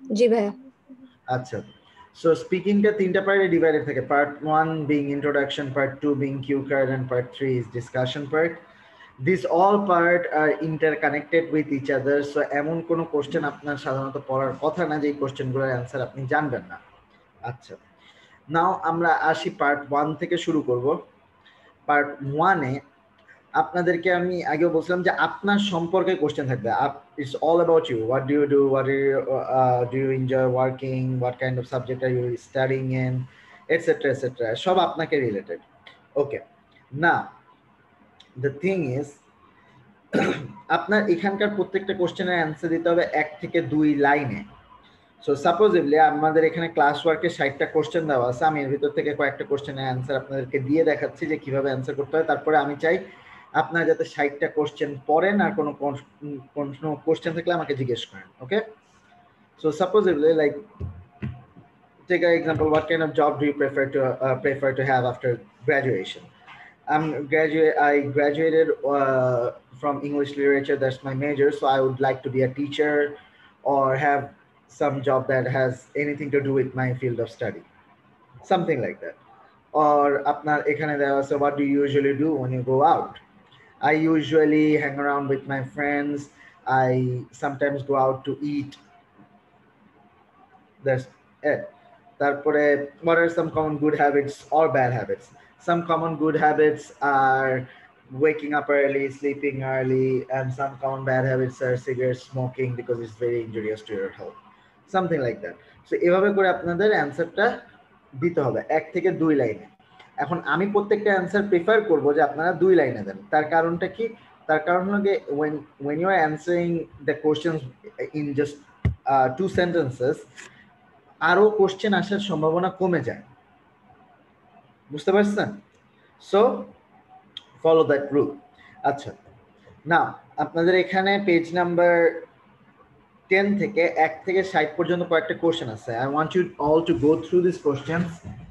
জি ভাইয়া। আচ্ছা, সো স্পিকিংটা তিনটা পার্টে ডিভাইডেড থাকে। Part 1 being introduction, part 2 being cue card, and part 3 is discussion part. This all part are interconnected with each other. So এমন কোনো question আপনার সাধারণত পড়ার কথা না যে এই কোশ্চেনগুলোর অ্যান্সার আপনি জানবেন না। আচ্ছা, নাও আমরা আসি পার্ট 1 থেকে শুরু করব। পার্ট 1 এ আপনাদেরকে আমি আগেও বলছিলাম যে আপনার সম্পর্কে কোশ্চেন থাকবে। It's all about you, what do you do, what do you enjoy working, what kind of subject are you studying in, etcetera etcetera, সব আপনাকে রিলেটেড। ওকে, না দ্য থিং ইজ আপনার এখানকার প্রত্যেকটা কোশ্চেনের অ্যান্সার দিতে হবে 1 থেকে 2 লাইনে। সো সাপোজিভলি আমাদের এখানে ক্লাস ওয়ার্কে 60টা কোশ্চেন দেওয়া আছে, আমি এর ভিতর থেকে কয়েকটা কোশ্চেনের অ্যান্সার আপনাদেরকে দিয়ে দেখাচ্ছি যে কিভাবে অ্যান্সার করতে হয়। তারপরে আমি চাই আপনারা যাতে 60টা কোশ্চেন পড়েন, আর কোনো কোশ্চেন থাকলে আমাকে জিজ্ঞেস করেন। Okay, so supposedly like take an example, what kind of job do you prefer to have after graduation? I graduated from English literature. That's my major. So I would like to be a teacher or have some job that has anything to do with my field of study. Something like that. Or আপনার এখানে দেওয়া আছে, what do you usually do when you go out? I usually hang around with my friends. I sometimes go out to eat. That's it. তারপরে what are some common good habits or bad habits? Some common good habits are waking up early, sleeping early, and some common bad habits are cigarette smoking because it's very injurious to your health. Something like that. So এভাবে করে আপনাদের অ্যান্সারটা দিতে হবে 1 থেকে 2 লাইনে। এখন আমি প্রত্যেকটা অ্যান্সার প্রেফার করব যে আপনারা 2 লাইনে দেন। তার কারণটা কি? তার কারণ হলো যে when you are answering the questions in just 2 sentences, আরো কোশ্চেন আসার সম্ভাবনা কমে যায়। বুঝতে পারছেন? So follow that rule. আচ্ছা, না আপনাদের এখানে পেজ নাম্বার 10 থেকে 1 থেকে 60 পর্যন্ত কয়েকটা কোশ্চেন আছে। I want you all to go through this questions.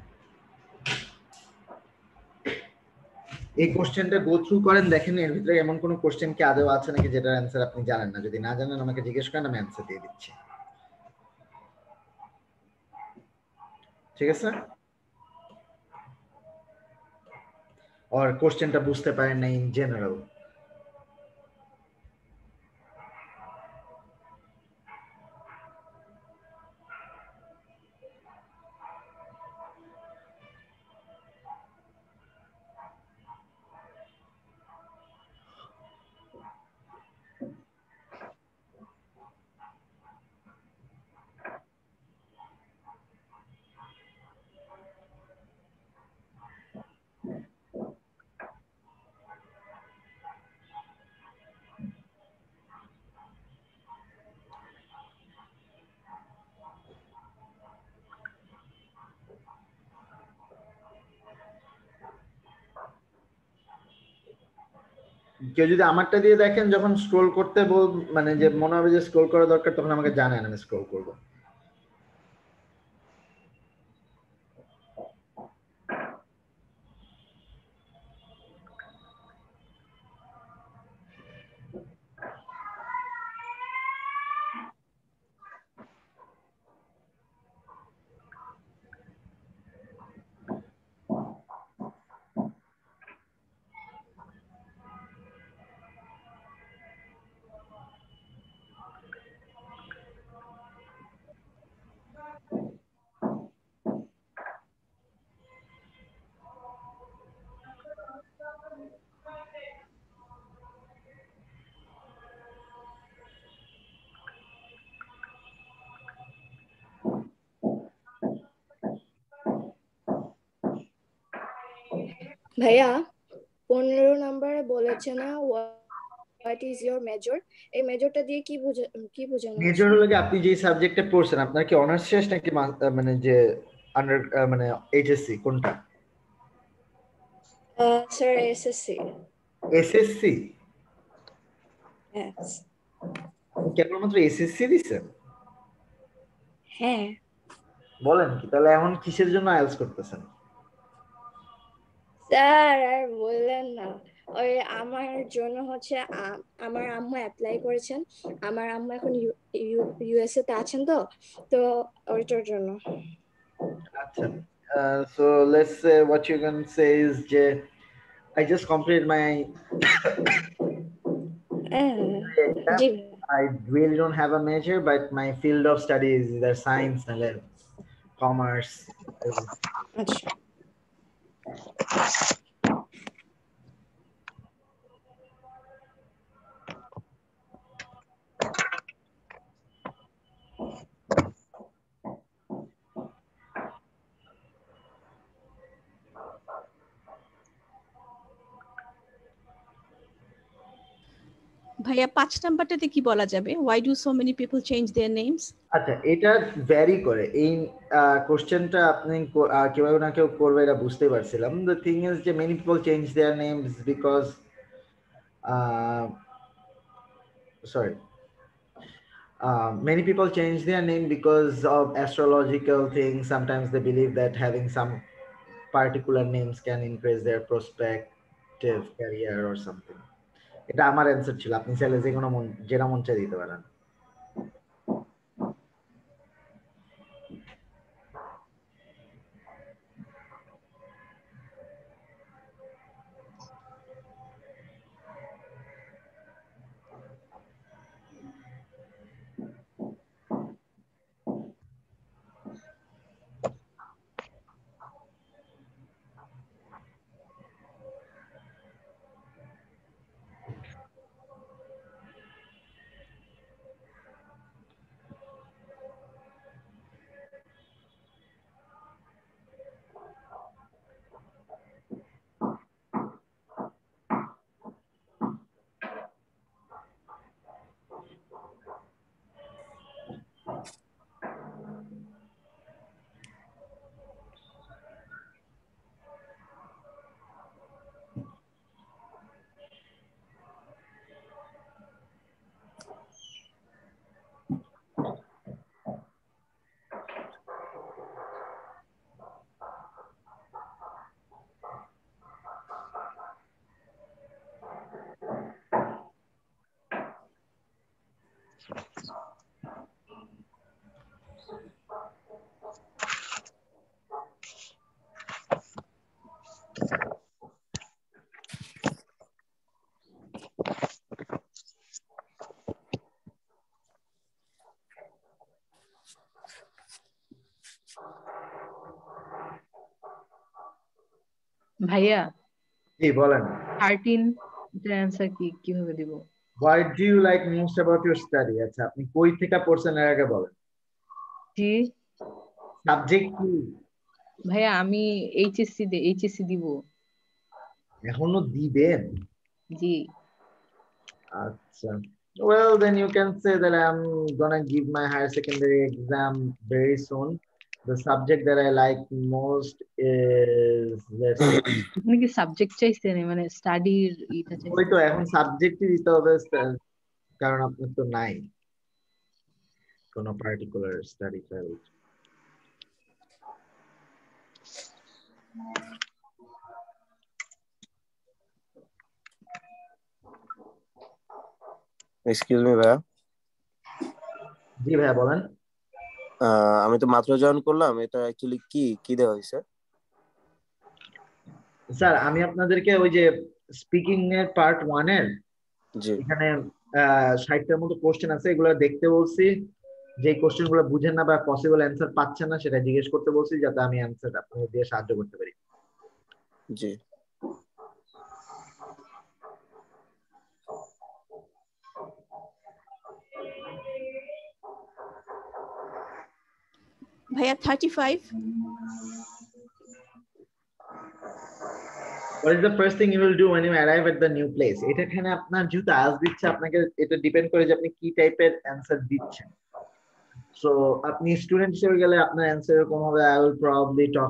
এই কোশ্চেনটা গো থ্রু করেন, দেখেন এর ভিতরে এমন কোনো কোশ্চেন কি আদৌ আছে নাকি যেটার অ্যান্সার আপনি জানেন না। যদি না জানেন আমাকে জিজ্ঞেস করেন, আমি অ্যান্সার দিয়ে দিচ্ছি। ঠিক আছে? আর কোশ্চেনটা বুঝতে পারেন না ইন জেনারেল। কেউ যদি আমারটা দিয়ে দেখেন, যখন স্ক্রোল করতে মানে যে মনে হবে যে স্ক্রোল করা দরকার, তখন আমাকে জানান, আমি স্ক্রোল করব। ভাইয়া 15 নম্বরে বলেছে না হোয়াট ইজ ইয়োর মেজর, এই মেজরটা দিয়ে কি বোঝানো মেজর আসলে? হলো কি, আপনি যে সাবজেক্টে পড়ছেন, আপনার কি অনার্স শেষ নাকি মানে যে আন্ডার মানে এইচএসসি কোনটা? Sir SSC. এসএসসি? হ্যাঁ। কেবলমাত্র এসএসসি দিছেন? হ্যাঁ বলেন কি? তাহলে এখন কিসের জন্য আইএলটিএস করতেছেন? স্যার, আর বললেন না। ওই আমার জন্য হচ্ছে আমার আম্মু অ্যাপ্লাই করেছেন, আমার আম্মু এখন ইউএসএ তে আছেন, তো তো ওইটার জন্য। আচ্ছা, so let's say what you can say is যে I just completed my G I really don't have a major, but my field of study is either science or commerce. আচ্ছা। ভাইয়া 5 নাম্বারটাতে কি বলা যাবে? Why do so many people change their names? আচ্ছা, এটা vary করে। এই কোশ্চেনটা আপনি কেউ না কেউ করবে, এটা বুঝতে পারছিলাম। দ্য থিং ইজ যে many people change their names because sorry, many people change their name because of astrological things. Sometimes they believe that having some particular names can increase their prospective career or something. এটা আমার answer ছিল। আপনি চাইলে যে কোনো যেটা মন চাই দিতে পারেন। ভাইয়া জি বলেন। 13 এর অ্যানসার কিভাবে দিব? What do you like most about your study? আচ্ছা, আপনি কই থেকে পড়ছেন এর আগে বলেন। জি সাবজেক্ট কি? ভাইয়া আমি এইচএসসি দিব। এখনো দিবেন? জি। আচ্ছা, well then you can say that I'm gonna give my higher secondary exam very soon. The subject that I like most is, let's say, আপনি কি সাবজেক্ট চাইছেন, মানে স্টাডির এটা চাইছেন? ওই তো এখন সাবজেক্টই দিতে হবে, কারণ আপনার তো নাই কোনো particular study field. Excuse me ভাইয়া। জি ভাইয়া বলেন। আমি তো মাত্র জয়েন করলাম, এটা অ্যাকচুয়ালি কি দেওয়া হয়েছে? স্যার আমি আপনাদেরকে ওই যে স্পিকিং এর পার্ট 1 এর এখানে 60টার মতো কোশ্চেন আছে, এগুলো দেখতে বলছি। যে কোশ্চেন গুলো বুঝেন না বা পসিবল অ্যান্সার পাচ্ছেন না সেটা জিজ্ঞেস করতে বলছি, যাতে আমি অ্যান্সার আপনাদের দিয়ে সাহায্য করতে পারি। জি। ভাইয়া 35। What is the first thing you will do when you arrive at the new place? এটা এখানে আপনার যেহেতু আজ দিচ্ছে, আপনাকে এটা ডিপেন্ড করে যে আপনি কি টাইপের অ্যান্সার দিচ্ছেন। সো আপনি স্টুডেন্ট হিসেবে গেলে আপনার অ্যান্সার এরকম হবে, I will probably talk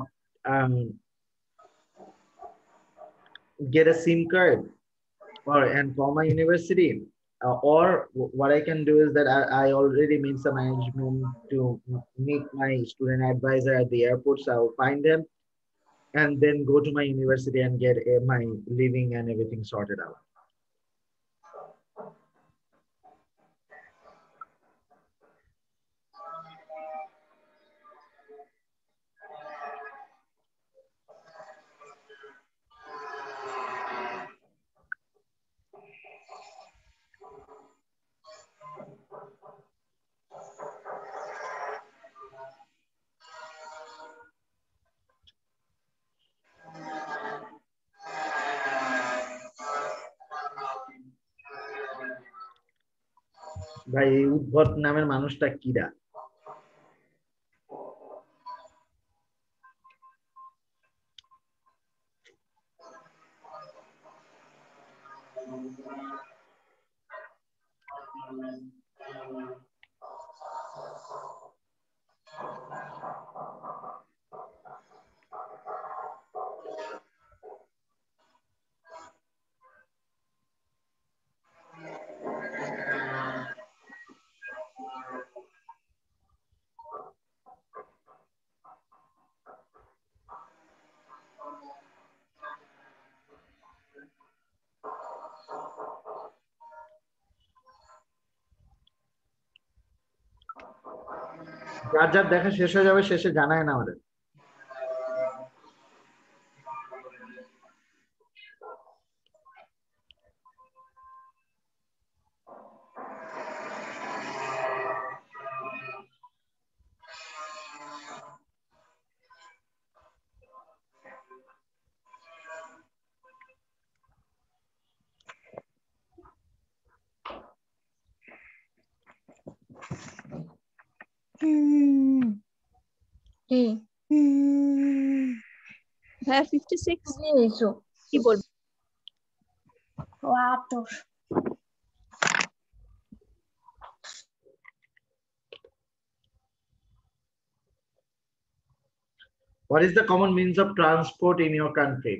get a SIM card and call my university. Or what I can do is that I already made some arrangement to meet my student advisor at the airport, so I will find them and then go to my university and get my living and everything sorted out. ভাই এই উদ্ভট নামের মানুষটা কিরা? যার যার দেখা শেষ হয়ে যাবে শেষে জানায় না আমাদের। ভাইয়া 56 কি বলবো? What is the common means of transport in your country?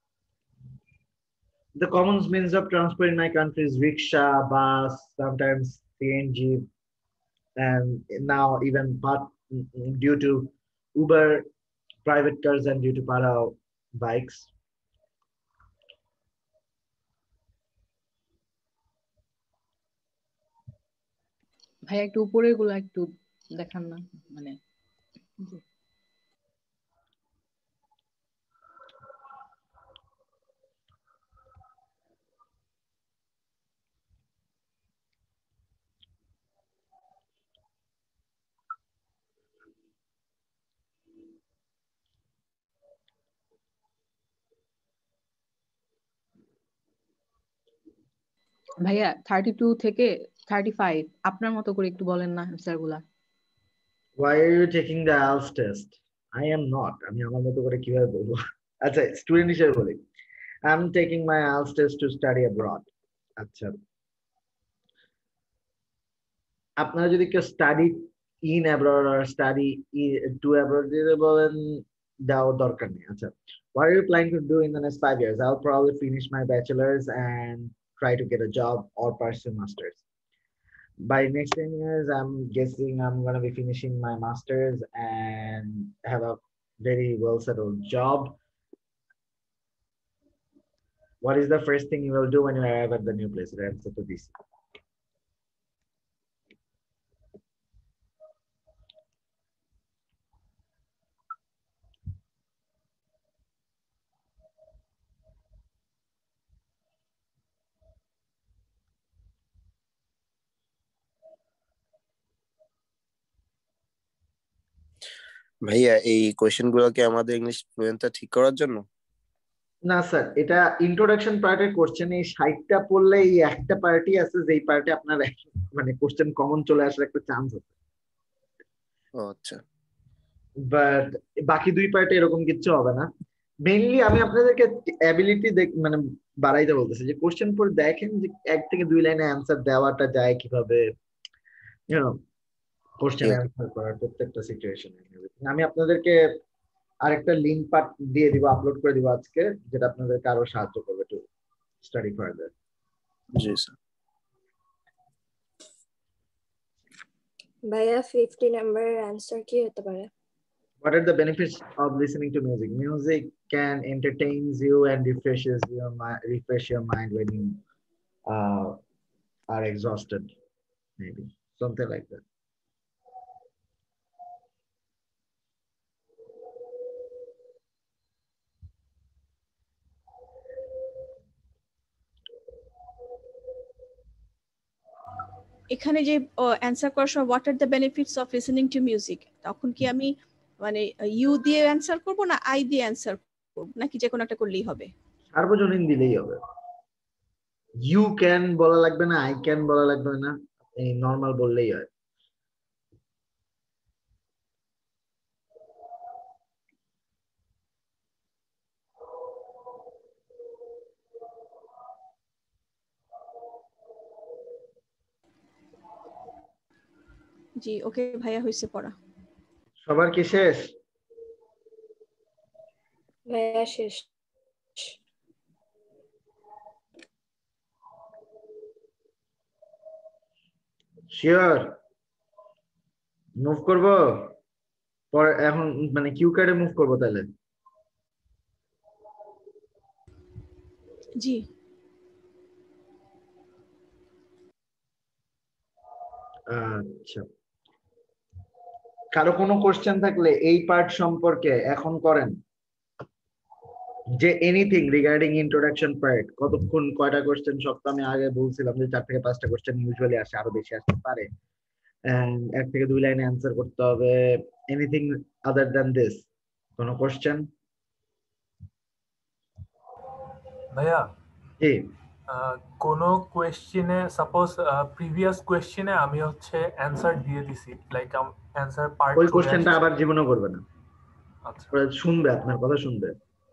The common means of transport in my country is rickshaw, bus, sometimes CNG, and now even but due to Uber, private cars, and due to para bikes. ভাই একটু উপরের গুলো একটু দেখান না, মানে ভাইয়া 32 থেকে 35 আপনার মতো করে একটু বলেন না অ্যান্সার গুলা। Why are you taking the IELTS test? I am not. আমি আমার মতো করে কিভাবে বলবো? আচ্ছা, স্টুডেন্ট হিসেবে বলি, I'm taking my IELTS test to study abroad. আচ্ছা, আপনারা যদি কেউ স্টাডি ইন অ্যাব্রড আর স্টাডি টু অ্যাব্রড দিতে বলেন, দেওয়ার দরকার নেই। আচ্ছা, what are you planning to do in the next 5 years? I'll probably finish my bachelor's and try to get a job or pursue masters. By next 10 years, I'm guessing I'm going to be finishing my master's and have a very well settled job. What is the first thing you will do when you arrive at the new place? The answer to this. ভাইয়া এই question গুলো কি আমাদের English ফ্লুয়েন্টটা ঠিক করার জন্য? না sir, এটা ইন্ট্রোডাকশন পার্টের কোশ্চেন। এই 60টা পড়লে এই একটা পার্টই আছে যেই পার্টে আপনার মানে কোশ্চেন কমন চলে আসার একটা চান্স আছে। ও আচ্ছা, বাট বাকি দুই পার্টে এরকম কিছু হবে না। মেইনলি আমি আপনাদেরকে অ্যাবিলিটি মানে বাড়াইতে বলতেছি, যে কোশ্চেন পড়ে দেখেন যে 1 থেকে 2 লাইনে অ্যান্সার দেওয়াটা যায় কিভাবে, কোশ্চেন অ্যান্সার করার প্রত্যেকটা সিচুয়েশনে। আমি আপনাদেরকে আরেকটা লিংক পার্ট দিয়ে দিব, আপলোড করে দিব আজকে, যেটা আপনাদেরকে আরো সাহায্য করবে টু স্টাডি ফার্দার। জি স্যার। ভাইয়া 50 নাম্বারের অ্যান্সার কি হতে পারে? What are the benefits of listening to music? Music can entertains you and refresh your mind when you uh, are exhausted, maybe something like that. এখানে যে অ্যান্সার করার সময় what are the benefits of listening to music, তখন কি আমি মানে you দিয়ে answer করব না আই দিয়ে অ্যান্সার করব, নাকি যে কোনো একটা করলেই হবে? সার্বজনীন দিলেই হবে। ইউ ক্যান বলা লাগবে না, আই ক্যান বলা লাগবে না, এই নর্মাল বললেই হয়। জি ওকে ভাইয়া, হয়েছে পড়া। সবার কি শেষ? ভাইয়া শেষ। শিওর মুভ করব পরে? এখন মানে কিউ কার্ডে মুভ করব তাহলে? জি আচ্ছা, কারো কোনো কোশ্চেন থাকলে এই পার্ট সম্পর্কে এখন করেন, যে এনিথিং রিগার্ডিং ইন্ট্রোডাকশন পার্ট। কতক্ষণ কয়টা কোশ্চেন? সব তো আমি আগে বলছিলাম যে 4 থেকে 5টা কোশ্চেন ইউজুয়ালি আসে, আরো বেশি আসতে পারে, এন্ড 1 থেকে 2 লাইনে অ্যান্সার করতে হবে। Anything other than this? কোনো কোশ্চেন? ভাইয়া জি, কোনো কোয়েশ্চেনে সাপোজ প্রিভিয়াস কোয়েশ্চেনে আমি হচ্ছে অ্যানসার দিয়ে দিছি, লাইক অ্যানসার পার্ট ওই চলে কোশ্চেনটা আসছে। আবার জীবনও করবে না, আচ্ছা ওরা শুনবে, আপনার কথা শুনবে।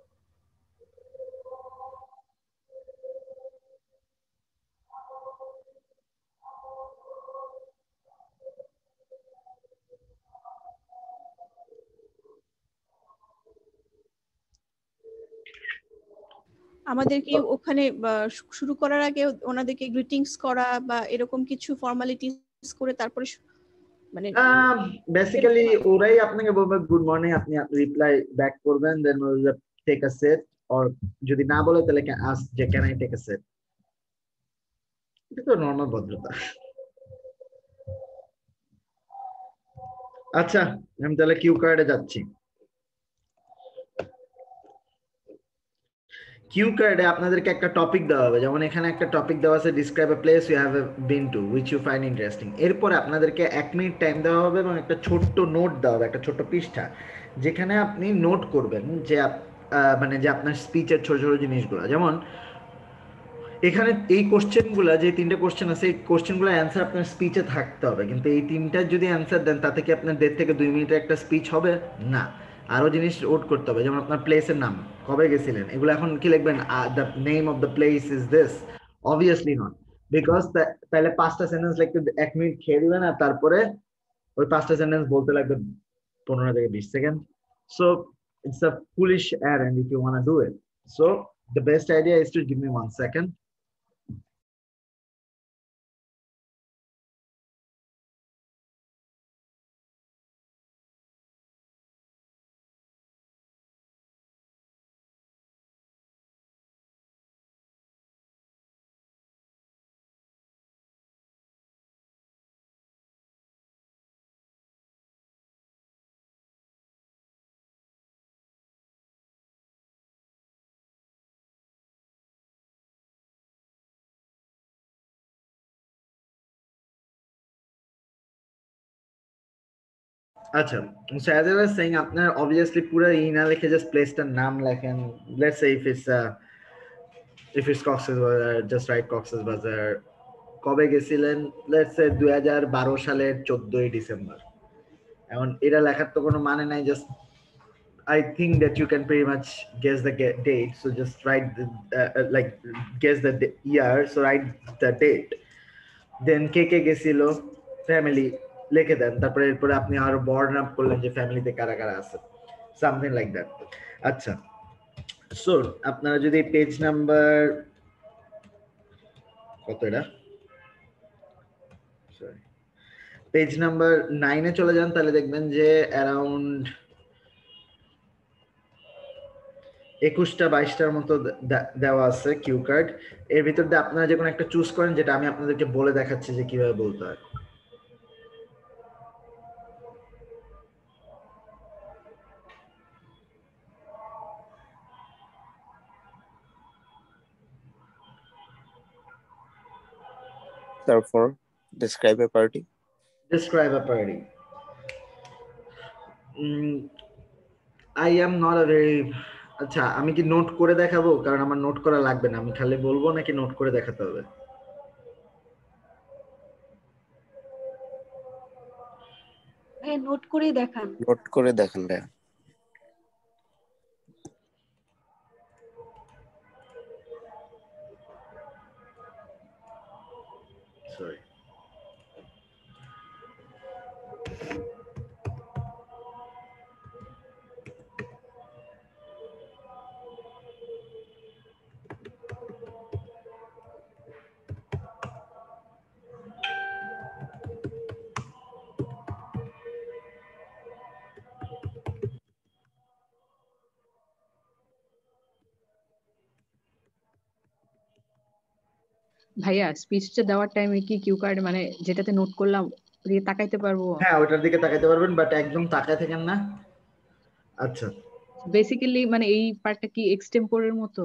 আমাদেরকে ওখানে শুরু করার আগে ওনাদেরকে গ্রিটিংস করা বা এরকম কিছু ফর্মালিটিস করে তারপরে মানে বেসিক্যালি ওরাই আপনাকে বলবে গুড মর্নিং, আপনি রিপ্লাই ব্যাক করবেন, then will take a seat, or যদি না বলে তাহলে আস্ক যে can I take a seat. এটা তো নর্মাল ভদ্রতা। আচ্ছা, আমি তাহলে কিউ কার্ডে যাচ্ছি। কিউ কার্ডে আপনাদেরকে একটা টপিক দেওয়া হবে, যেমন এখানে একটা টপিক দেওয়া আছে, describe a place you have been to which you find interesting. এরপরে আপনাদেরকে 1 মিনিট টাইম দেওয়া হবে এবং একটা ছোট্ট নোট দেওয়া হবে, একটা ছোট্ট পৃষ্ঠা, যেখানে আপনি নোট করবেন যে মানে যে আপনার স্পিচের ছোট ছোট জিনিসগুলো। যেমন এখানে এই কোশ্চেনগুলো, যে 3টে কোশ্চেন আছে, এই কোশ্চেনগুলো অ্যান্সার আপনার স্পিচে থাকতে হবে, কিন্তু এই 3টার যদি অ্যান্সার দেন তাতে কি আপনার 1.5 থেকে 2 মিনিটের একটা স্পিচ হবে? না, আরো জিনিস নোট করতে হবে। যেমন আপনার প্লেসের নাম, কবে গেছিলেন, এগুলো এখন কি লিখবেন? The name of the place is this? Obviously not, because তাহলে 5টা সেন্টেন্স লিখতে 1 মিনিট খেয়ে দিবেন, আর তারপরে ওই 5টা সেন্টেন্স বলতে লাগবে 15 থেকে 20 second. So it's a foolish errand if you want to do it. So the best idea is to give me 1 second. আচ্ছা, so as I was saying, আপনার obviously পুরো না লিখে just প্লেসটার নাম লেখেন। let's say if it's Cox's Bazar, just write Cox's Bazar। কবে গেছিলেন? let's say 2012 সালের 14ই ডিসেম্বর। এখন এটা লেখার তো কোনো মানে নাই, just I think that you can pretty much guess the date, so just write the like guess the year, so write the date, then কে কে গেছিল, ফ্যামিলি লিখে দেন, তারপরে এরপরে আপনি আরো বর্ণ আপ করলেন যে ফ্যামিলিতে কারা কারা আছে, সামথিং লাইক দ্যাট। আচ্ছা, সো আপনারা যদি পেজ নাম্বার কত, এটা সরি, পেজ নাম্বার 9-এ চলে যান, তাহলে দেখবেন যে অ্যারাউন্ড 21টা 22টার মতো দেওয়া আছে কিউ কার্ড। এর ভিতর দিয়ে আপনারা যে কোনো একটা চুজ করেন, যেটা আমি আপনাদেরকে বলে দেখাচ্ছি যে কিভাবে বলতে হয়। Therefore, describe a party. Describe a party. I am not a very আচ্ছা, আমি কি নোট করে দেখাবো? কারণ আমার নোট করা লাগবে না, আমি খালি বলবো নাকি নোট করে দেখাতে হবে? ভাই নোট করেই দেখান। নোট করে দেখান ভাইয়া। Sorry. ভাইয়া স্পিচটা দেওয়ার টাইমে কি কিউ কার্ড মানে যেটাতে নোট করলাম দিয়ে তাকাইতে পারবো? হ্যাঁ, ওটার দিকে তাকাইতে পারবেন, বাট একদম তাকায় থাকেন না। আচ্ছা, বেসিক্যালি মানে এই পার্টটা কি এক্সটেম্পোরের মতো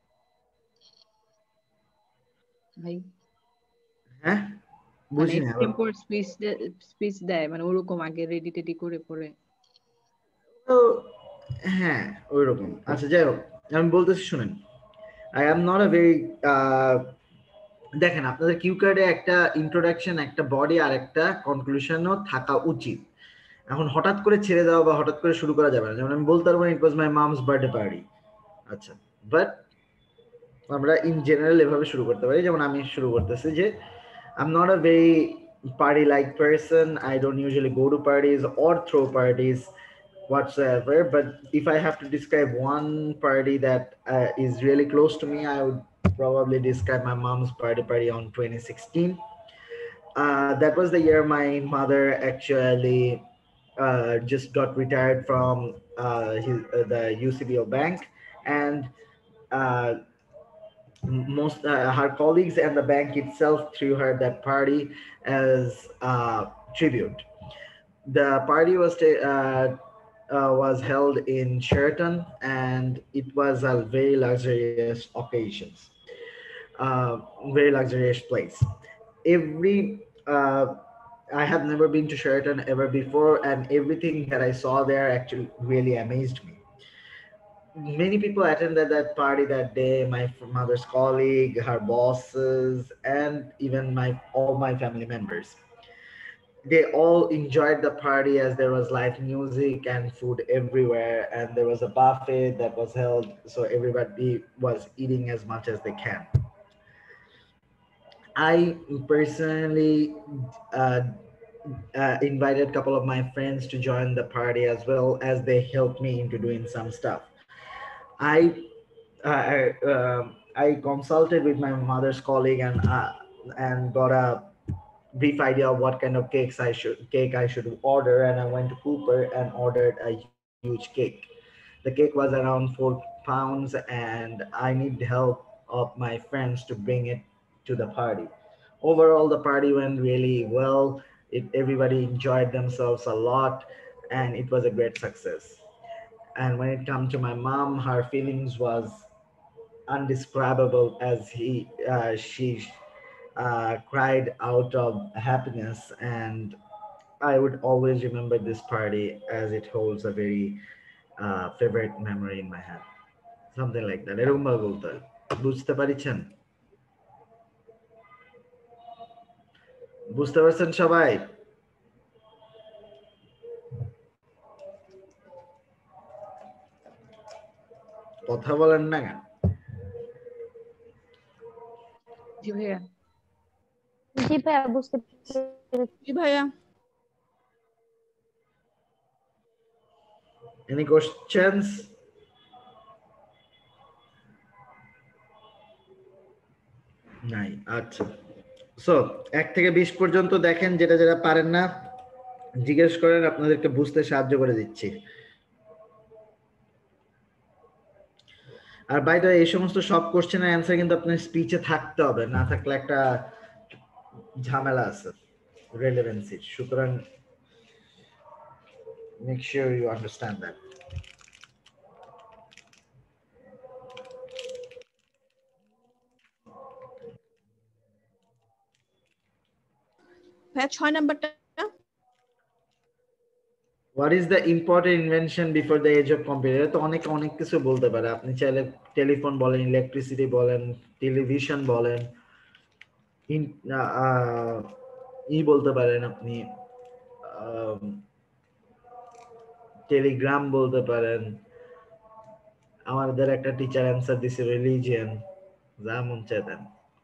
ভাই? হ্যাঁ মানে বুঝি না। এক্সটেম্পোর স্পিচ দেয় মানে ওরকম আগে রেডি টেডি করে পরে? তো হ্যাঁ ওইরকম। আচ্ছা যাই হোক, আমি বলতেছি শুনেন। I am not a very দেখেন, আপনাদের কিউ কার্ডে একটা ইন্ট্রোডাকশন, একটা বডি আর একটা কনক্লুশনও থাকা উচিত। এখন হঠাৎ করে ছেড়ে দেওয়া বা হঠাৎ করে শুরু করা যাবে না। যেমন আমি বলতে পারবো it was my mom's birthday party. আচ্ছা, বাট আমরা ইন জেনারেল এভাবে শুরু করতে পারি। যেমন আমি শুরু করতেছি যে I'm not a very party like person. I don't usually go to parties or throw parties whatsoever. But if I have to describe one party that is really close to me, I would probably describe my mom's party on 2016. That was the year my mother actually just got retired from the UCBO bank, and most her colleagues and the bank itself threw her that party as tribute. The party was held in Sheraton, and it was a very luxurious occasion, very luxurious place. I have never been to Sheraton ever before, and everything that I saw there actually really amazed me. Many people attended that party that day, my mother's colleague, her bosses, and even all my family members. They all enjoyed the party as there was live music and food everywhere, and there was a buffet that was held, so everybody was eating as much as they can. I personally invited a couple of my friends to join the party as well, as they helped me into doing some stuff. I consulted with my mother's colleague and got a brief idea of what kind of cake I should order, and I went to Cooper and ordered a huge cake. The cake was around 4 pounds, and I need help of my friends to bring it to the party. Overall, the party went really well. Everybody enjoyed themselves a lot, and it was a great success. And when it comes to my mom, her feelings was undescribable as she cried out of happiness, and I would always remember this party as it holds a very favorite memory in my head. Something like that. এরকম ভাবে বলতে হয়। বুঝতে পারছেন? বুঝতে পারছেন সবাই? কথা বলেন না কেন? জি ভাইয়া। জি ভাইয়া বুঝতে পেরেছি। জি ভাইয়া। Any questions? নাই। আচ্ছা, সো 1 থেকে 20 পর্যন্ত দেখেন, যেটা যেটা পারেন না জিজ্ঞেস করেন, আপনাদেরকে বুঝতে সাহায্য করে দিচ্ছি। আর বাই দ্য এই সমস্ত সব কোশ্চেনের অ্যান্সার কিন্তু আপনার স্পিচে থাকতে হবে, না থাকলে একটা ঝামেলা আছে রেলেভেন্সির। সুতরাং make sure you understand that. ভাইয়া 6 নাম্বারটা What is the important invention before the age of computer? তো অনেক কিছু বলতে পারে। আপনি চাইলে টেলিফোন বলেন, ইলেকট্রিসিটি বলেন, টেলিভিশন বলেন, বলতে পারেন আপনি, টেলিগ্রাম বলতে পারেন। আমাদের একটা টিচার অ্যান্সার দিছে রিলিজিয়ন, যা মন চায় দেন।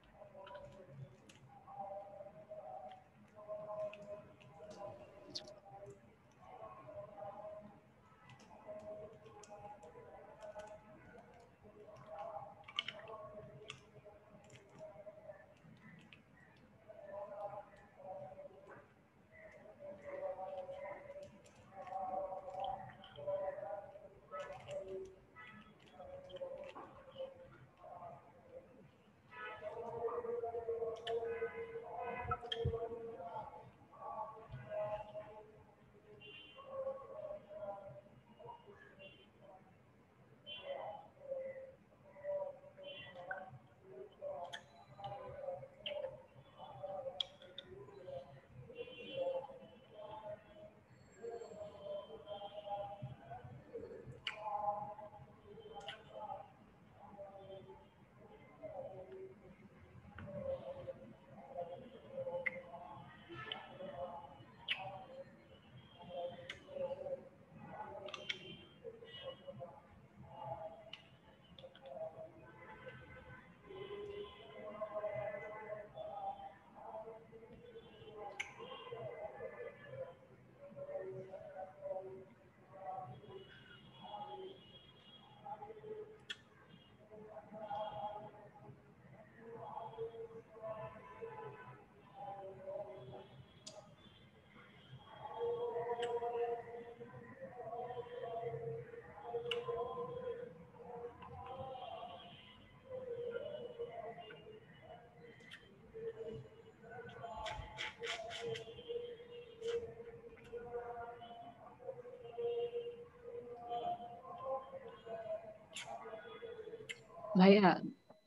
ভাইয়া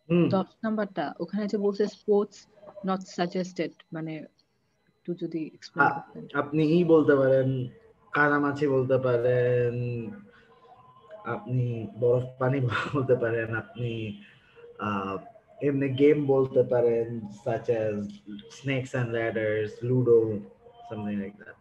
10 নাম্বারটা ওখানে যে বলছে স্পোর্টস নট সাজেস্টেড, মানে একটু যদি এক্সপ্লেইন করতেন। আপনি বলতে পারেন, কানামাছি বলতে পারেন, আপনি বরফ পানি বলতে পারেন, আপনি এমনি গেম বলতে পারেন such as snakes and ladders, ludo, something like that.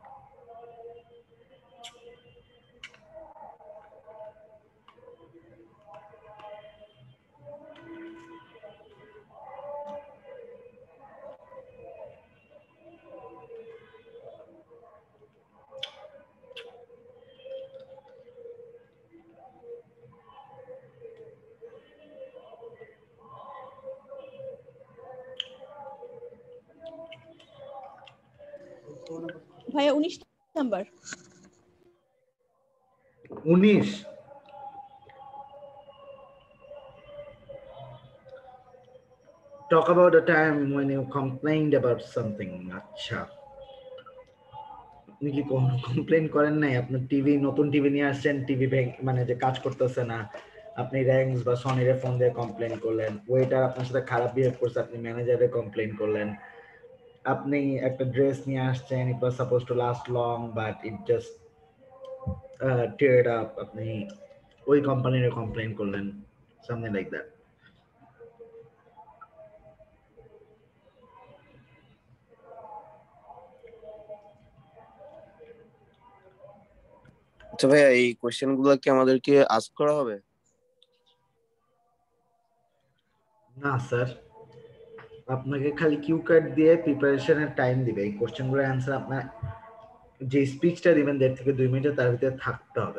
ভাইয়া 19 number. 19 talk about a time when you complained about something. আচ্ছা, আপনি কি কোনো কমপ্লেইন করেন নাই? আপনার টিভি, নতুন টিভি নিয়ে আসছেন, টিভি মানে যে কাজ করতেছে না, আপনি র্যাঙ্কস বা সনিরে ফোন দিয়ে কমপ্লেইন করলেন, ওয়েটার আপনার সাথে খারাপ বিহেভ করছে, আপনি ম্যানেজারে কমপ্লেইন করলেন, আপনি একটা ড্রেস নিয়ে আসছেন, it was suppose to last long but it just teared up, আপনি ওই কোম্পানিরে কমপ্লেইন করলেন, সামথিং লাইক দ্যাট। আচ্ছা ভাইয়া, এই কোশ্চেন গুলো কি আমাদেরকে আস্ক করা হবে? না স্যার, আপনাকে খালি কিউ কার্ড দিয়ে প্রিপারেশনের টাইম দিবে। এই কোশ্চেনগুলোর অ্যান্সার আপনার যে স্পিচটা দিবেন 1.5 থেকে 2 মিনিটে, তার ভিতরে থাকতে হবে।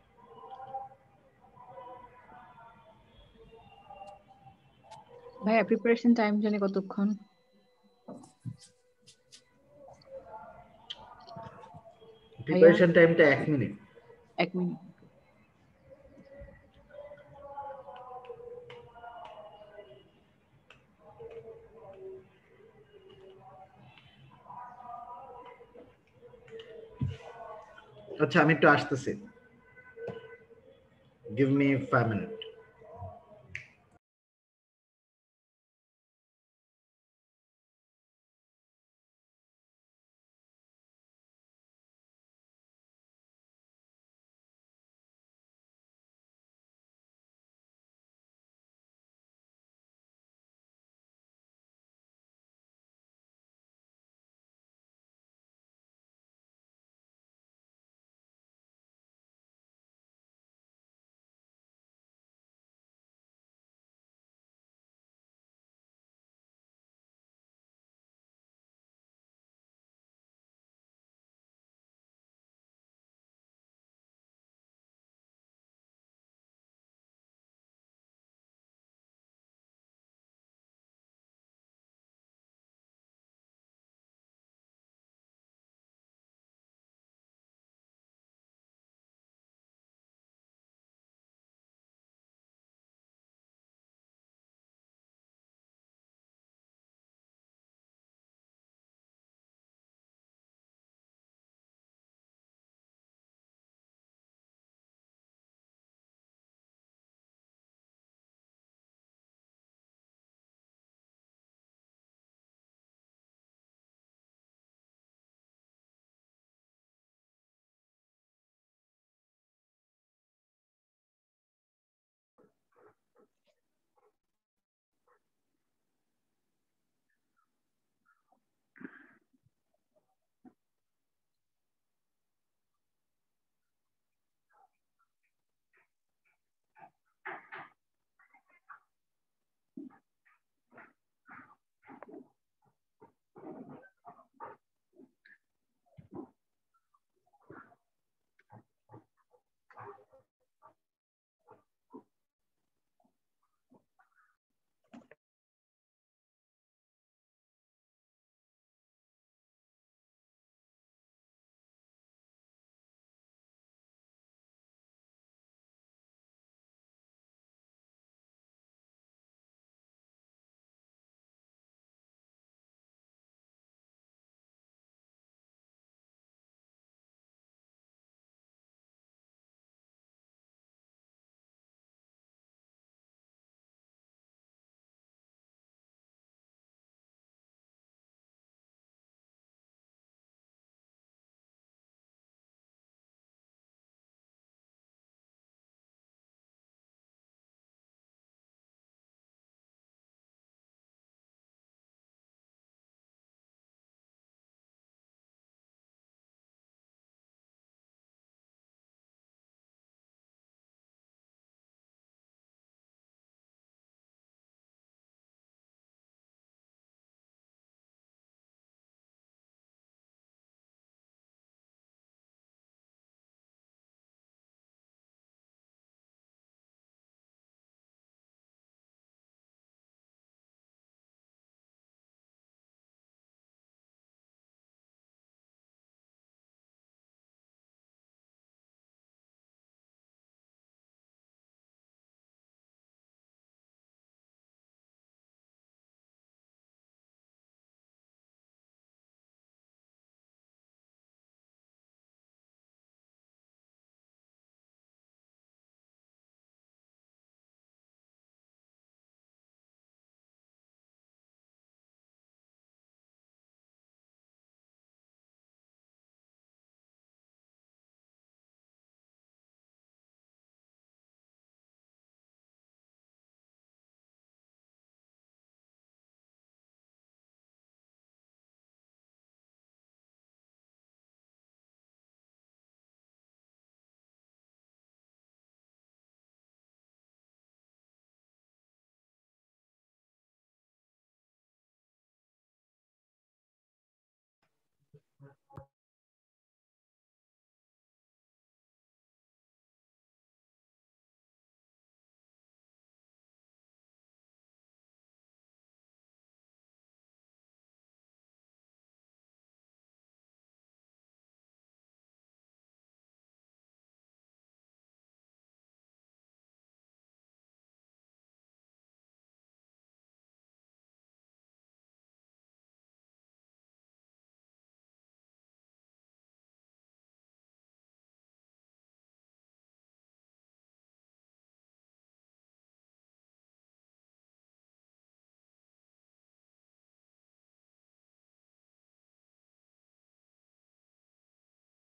ভাইয়া প্রিপারেশন টাইম জানি কতক্ষণ? প্রিপারেশন টাইমটা 1 মিনিট। 1 মিনিট। আচ্ছা আমি একটু আসতেছি, give me 5 minutes.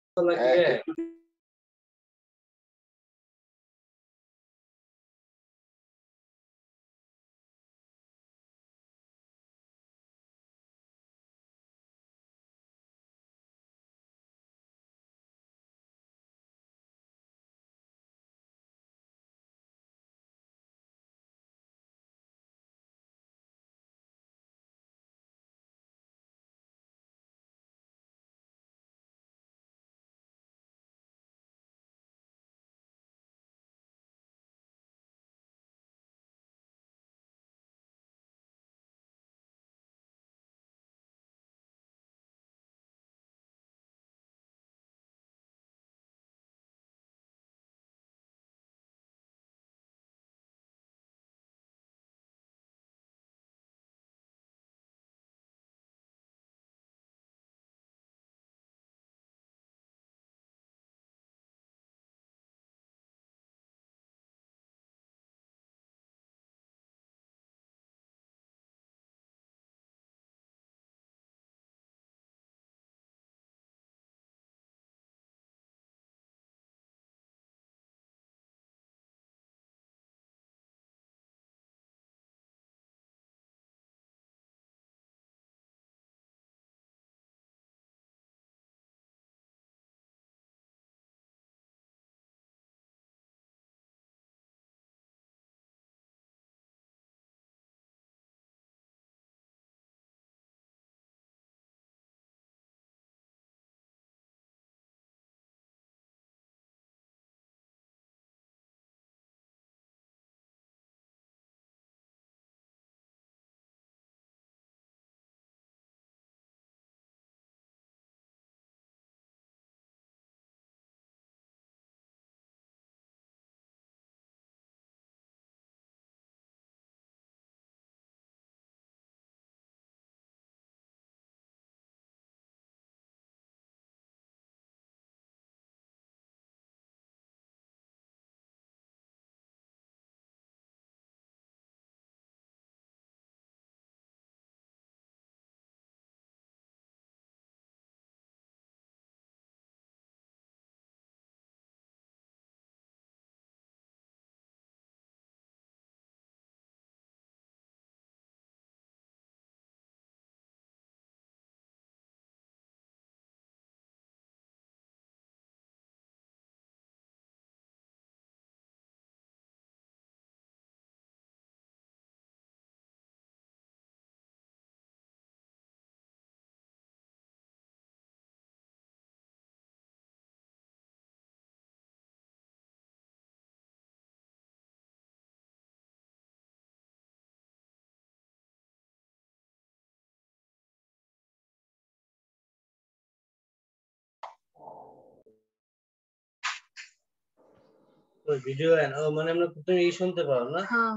ভিডিও মানে আমরা তুমি শুনতে পারো না? হ্যাঁ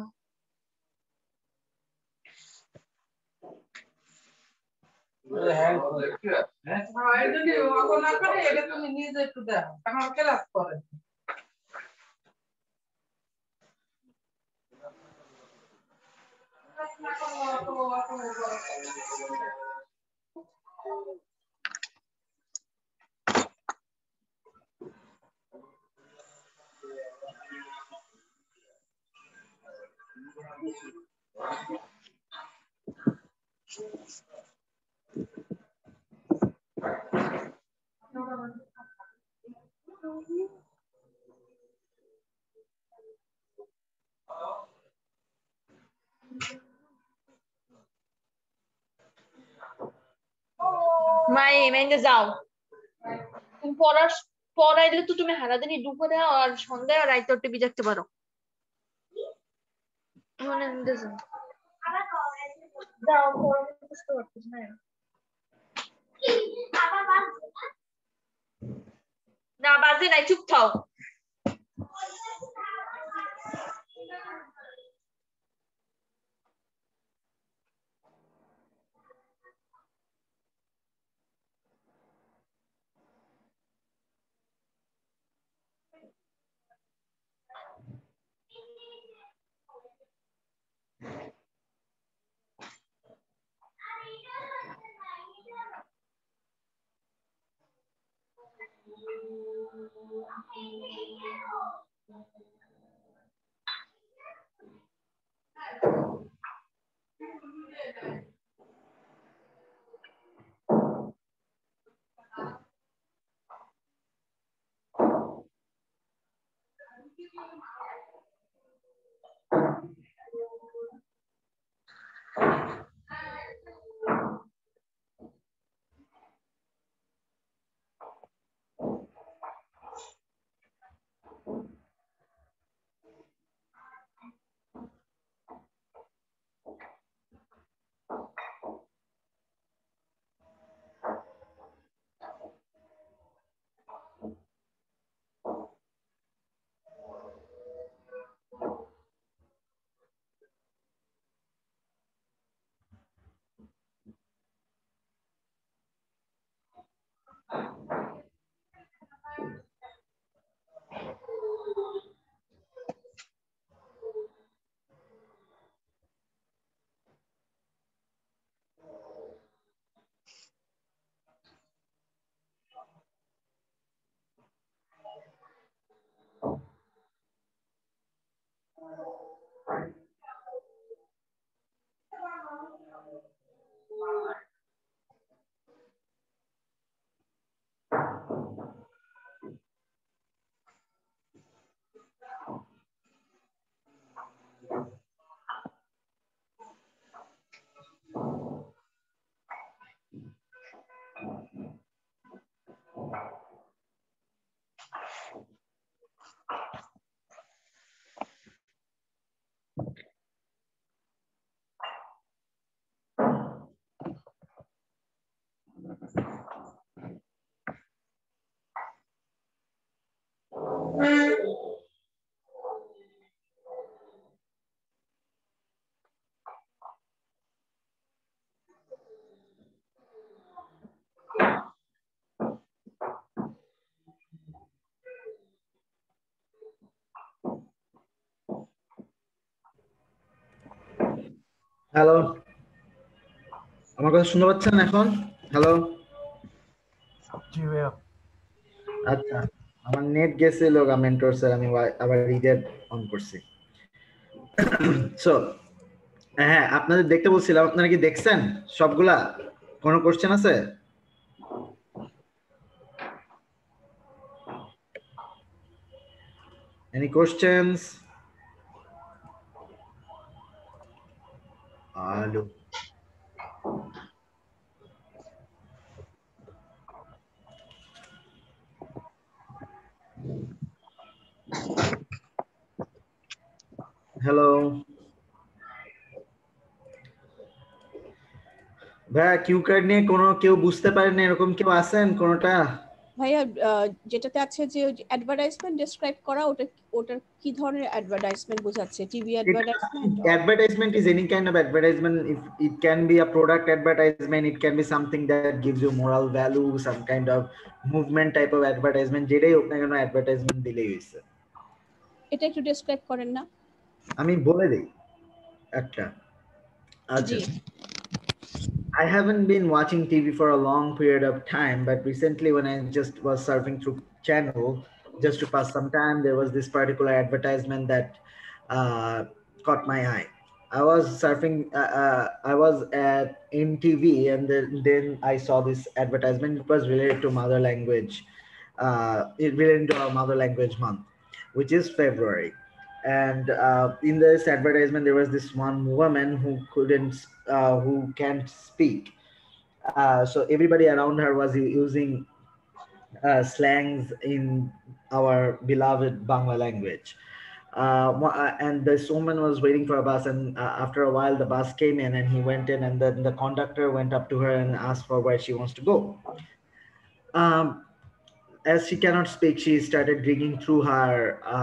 তুমি নিজে একটু দেখো আমার ক্লাস করে মাই মেন্দে যাও তুমি পড়াইলে তো তুমি সারাদিনই দুপুরে আর সন্ধ্যায় আর রাইতে টিভি দেখতে পারো মানে মেন্দে যাও যাও পড়াতে বুঝতে পারছিস না না বাজে নাই চুপ থাও হ্যালো, আমার কথা শুনতে পাচ্ছেন এখন? হ্যালো, জি ভাইয়া। আচ্ছা, আমার নেট গেছিল মেন্টরসের, আমি আবার রিডার অন করছি। সো হ্যাঁ, আপনাদের দেখতে বলছিলাম, আপনারা কি দেখছেন সবগুলা? কোনো কোশ্চেন আছে? Any questions? Hello. হ্যালো ভাইয়া, কিউ কার্ড নিয়ে কোনো কেউ বুঝতে পারেন এরকম কেউ আছেন কোনোটা? ভাইয়া যেটাতে আছে যে অ্যাডভার্টাইজমেন্ট ডেসক্রাইব করা, ওটার কি ধরনের অ্যাডভার্টাইজমেন্ট বোঝাচ্ছে? TV advertisement? Advertisement is any kind of advertisement. If it can be a product advertisement, it can be something that gives you moral value, some kind of movement type of advertisement. যেটাই হোক না কেন advertisement দিলেই হইছে। এটা একটু describe করেন না? আমি বলে দেই একটা। আচ্ছা, I haven't been watching TV for a long period of time, but recently when I just was surfing through channel just to pass some time, there was this particular advertisement that caught my eye. I was surfing, I was in TV, and then I saw this advertisement. It was related to mother language. It related to our mother language month, which is February. And in this advertisement, there was this one woman who can't speak. So everybody around her was using slangs in our beloved Bangla language. And this woman was waiting for a bus, and after a while the bus came in, and he went in, and then the conductor went up to her and asked for where she wants to go. As she cannot speak, she started digging through her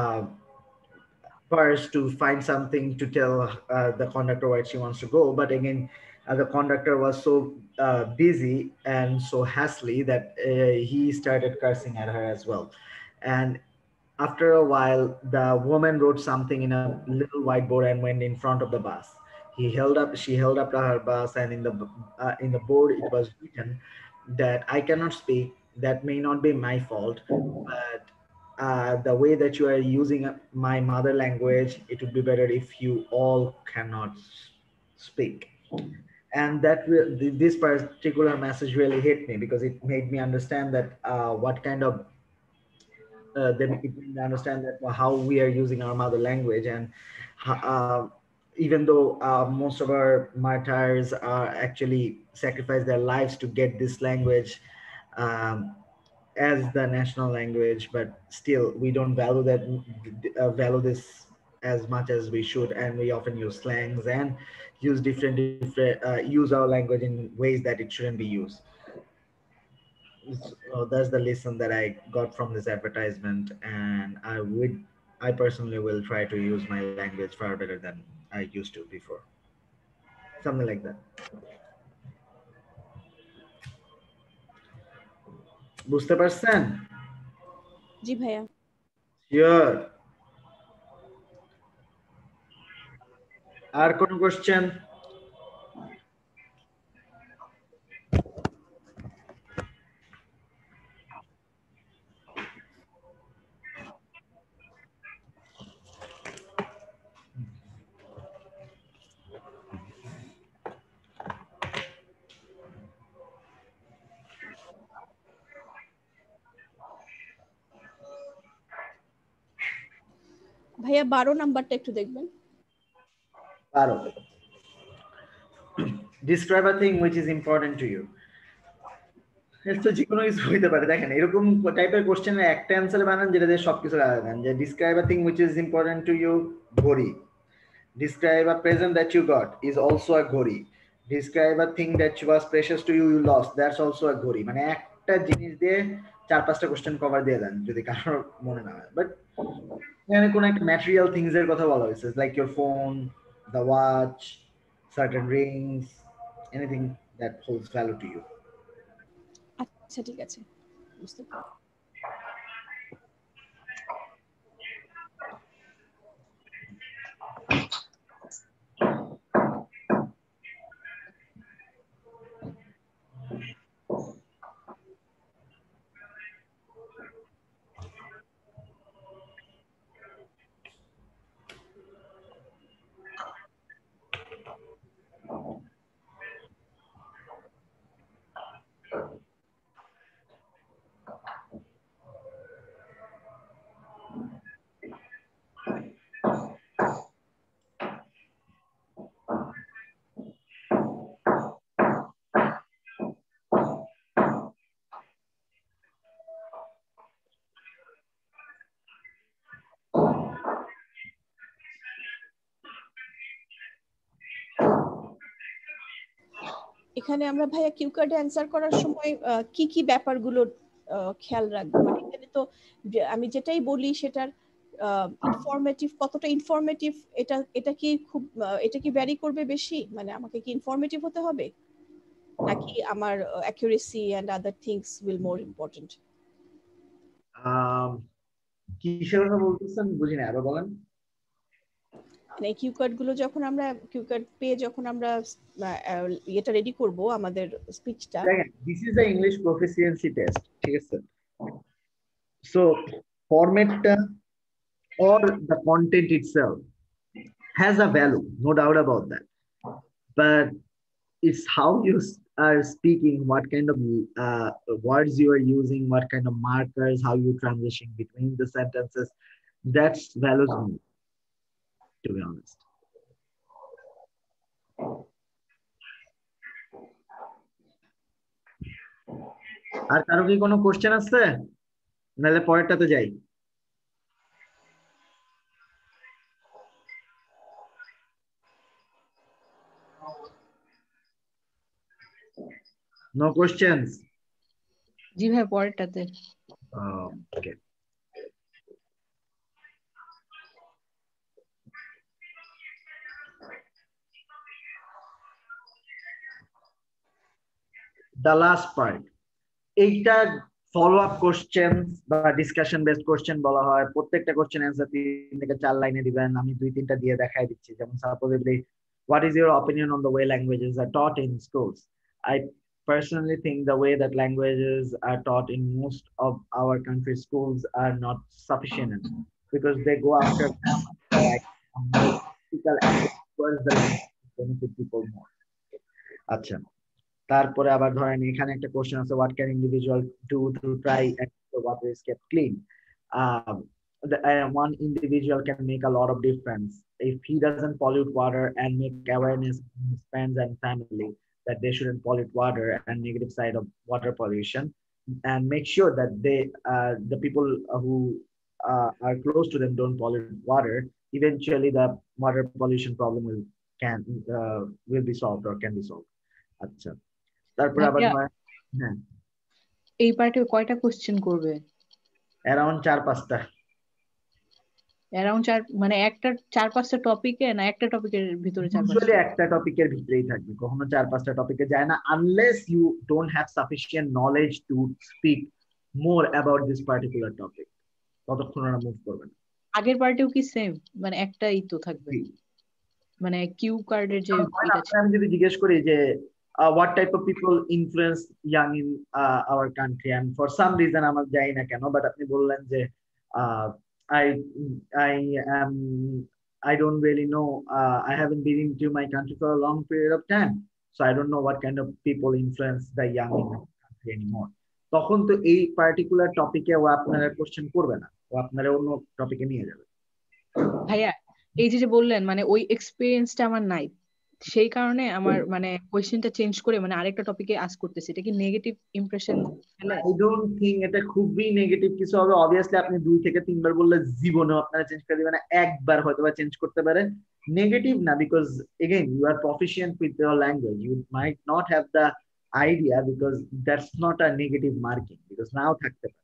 purse to find something to tell the conductor where she wants to go. But again, the conductor was so busy and so hassly that he started cursing at her as well. And after a while, the woman wrote something in a little whiteboard and went in front of the bus. She held up to her bus, and in the board it was written that I cannot speak. that may not be my fault, but the way that you are using my mother language, it would be better if you all cannot speak. And that this particular message really hit me, because it made me understand that what kind of they make me understand that how we are using our mother language. And even though most of our martyrs are actually sacrifice their lives to get this language as the national language, but still we don't value that value this as much as we should, and we often use slangs and use different use our language in ways that it shouldn't be used. So that's the lesson that I got from this advertisement, and I personally will try to use my language far better than I used to before. Something like that. বুঝতে পারছেন? জি ভাইয়া। Sure. আর কোনো question? ভাইয়া 12 নাম্বারটা একটু দেখবেন। 12. Describe a thing which is important to you. তো যে কোনো কিছু হইতে পারে। দেখেন এরকম টাইপের কোশ্চেনের একটা অ্যান্সার বানান যেটা দিয়ে সবকিছু লাগা দেন, যে describe a thing which is important to you, ঘড়ি. Describe a present that you got is also a ঘড়ি. Describe a thing that was precious to you, you lost, that's also a ঘড়ি। মানে একটা জিনিস দিয়ে 4-5টা কোশ্চেন কভার দিয়ে দেন যদি কারোর মনে না হয়। বাট এখানে কোনো একটা ম্যাটেরিয়াল থিংস এর কথা বলা হয়েছে, like your phone, the watch, certain rings, anything that holds value to you. আচ্ছা ঠিক আছে, বুঝতে পারলাম। এখানে আমরা ভাইয়া কিউ কার্ডে অ্যানসার করার সময় কি কি ব্যাপারগুলো খেয়াল রাখবো? মানে এখানে তো আমি যেটাই বলি সেটার ইনফরমেটিভ, কতটা ইনফরমেটিভ, এটা কি খুব এটা কি ভ্যারি করবে বেশি? মানে আমাকে কি ইনফরমেটিভ হতে হবে নাকি আমার accuracy and other things will more important? কিসের কথা বলতেছেন বুঝি না, আবার বলেন। মানে কিউ কার্ড গুলো যখন আমরা কিউ কার্ড পেয়ে যখন আমরা এটা রেডি করব আমাদের স্পিচটা, দেখেন this is the English proficiency test, ঠিক আছে? সো ফরম্যাটটা or the content itself has a value, no doubt about that, but it's how you are speaking, what kind of words you are using, what kind of markers, how you transition between the sentences, that's values me, to be honest. আর কারো কি কোনো question আছে? নাহলে পরেরটাতে যাই। No questions? জি ভাই পরেরটাতে। Okay. The last part, এইটা ফলো আপ কোশ্চেন বা ডিসকাশন বেসড কোশ্চেন বলা হয়। প্রত্যেকটা কোশ্চেন অ্যান্সার 3 থেকে 4 লাইনে দিবেন। আমি 2-3টা দিয়ে দেখাই দিচ্ছি। যেমন সাপোজেবলি, what is your opinion on the way languages are taught in schools? I personally think the way that languages are taught in most of our country schools are not sufficient enough, because they go after like a more critical approach towards the language to benefit people more. আচ্ছা, তারপরে আবার ধরেন এখানে একটা question আছে, what can individual do to try and keep the water is kept clean? Um, one individual can make a lot of difference if he doesn't pollute water and make awareness in his friends and family that they shouldn't pollute water and negative side of water pollution, and make sure that the people who are close to them don't pollute water. Eventually the water pollution problem will be solved or can be solved. আচ্ছা, তারপরে আবার ভাইয়া, হ্যাঁ, এই পার্টে কয়টা question করবে? Around 4-5টা। Around 4, মানে একটা 4-5টা টপিকে, না একটা টপিকের ভিতরে 4-5টা? ইউজুয়ালি একটা টপিকের ভিতরেই থাকবে, কখনো 4-5টা টপিকে যায় না, unless you don't have sufficient knowledge to speak more about this particular topic, ততক্ষণ ওরা মুভ করবে না। আগের পার্টেও কি সেম, মানে একটাই তো থাকবে, মানে কিউ কার্ডের যে এটা ছিল? আমি যদি জিজ্ঞেস করি যে what type of people influence young in our country, and for some reason আমার জানি না কেন, বাট আপনি বললেন যে I I am I don't really know, I haven't been into my country for a long period of time, so I don't know what kind of people influence the young in our country anymore. তখন তো এই particular টপিকে ও আপনারা question করবে না, ও আপনারা অন্য টপিকে নিয়ে যাবে। ভাইয়া এই যে বললেন মানে ওই এক্সপেরিয়েন্সটা আমার নাই, সেই কারণে আমার মানে কোশ্চেনটা চেঞ্জ করে মানে আরেকটা টপিকে আস্ক করতেছি, এটা কি নেগেটিভ ইমপ্রেশন ফেলে? আই ডোন্ট থিংক এটা খুবই নেগেটিভ কিছু হবে। অবভিয়াসলি আপনি 2 থেকে 3 বার বললে জীবনেও আপনারা চেঞ্জ করে দিবেন, একবার হয়তো বা চেঞ্জ করতে পারেন, নেগেটিভ না, because again you are proficient with your language, you might not have the idea, because that's not a negative marking, because নাও থাকতে পারে।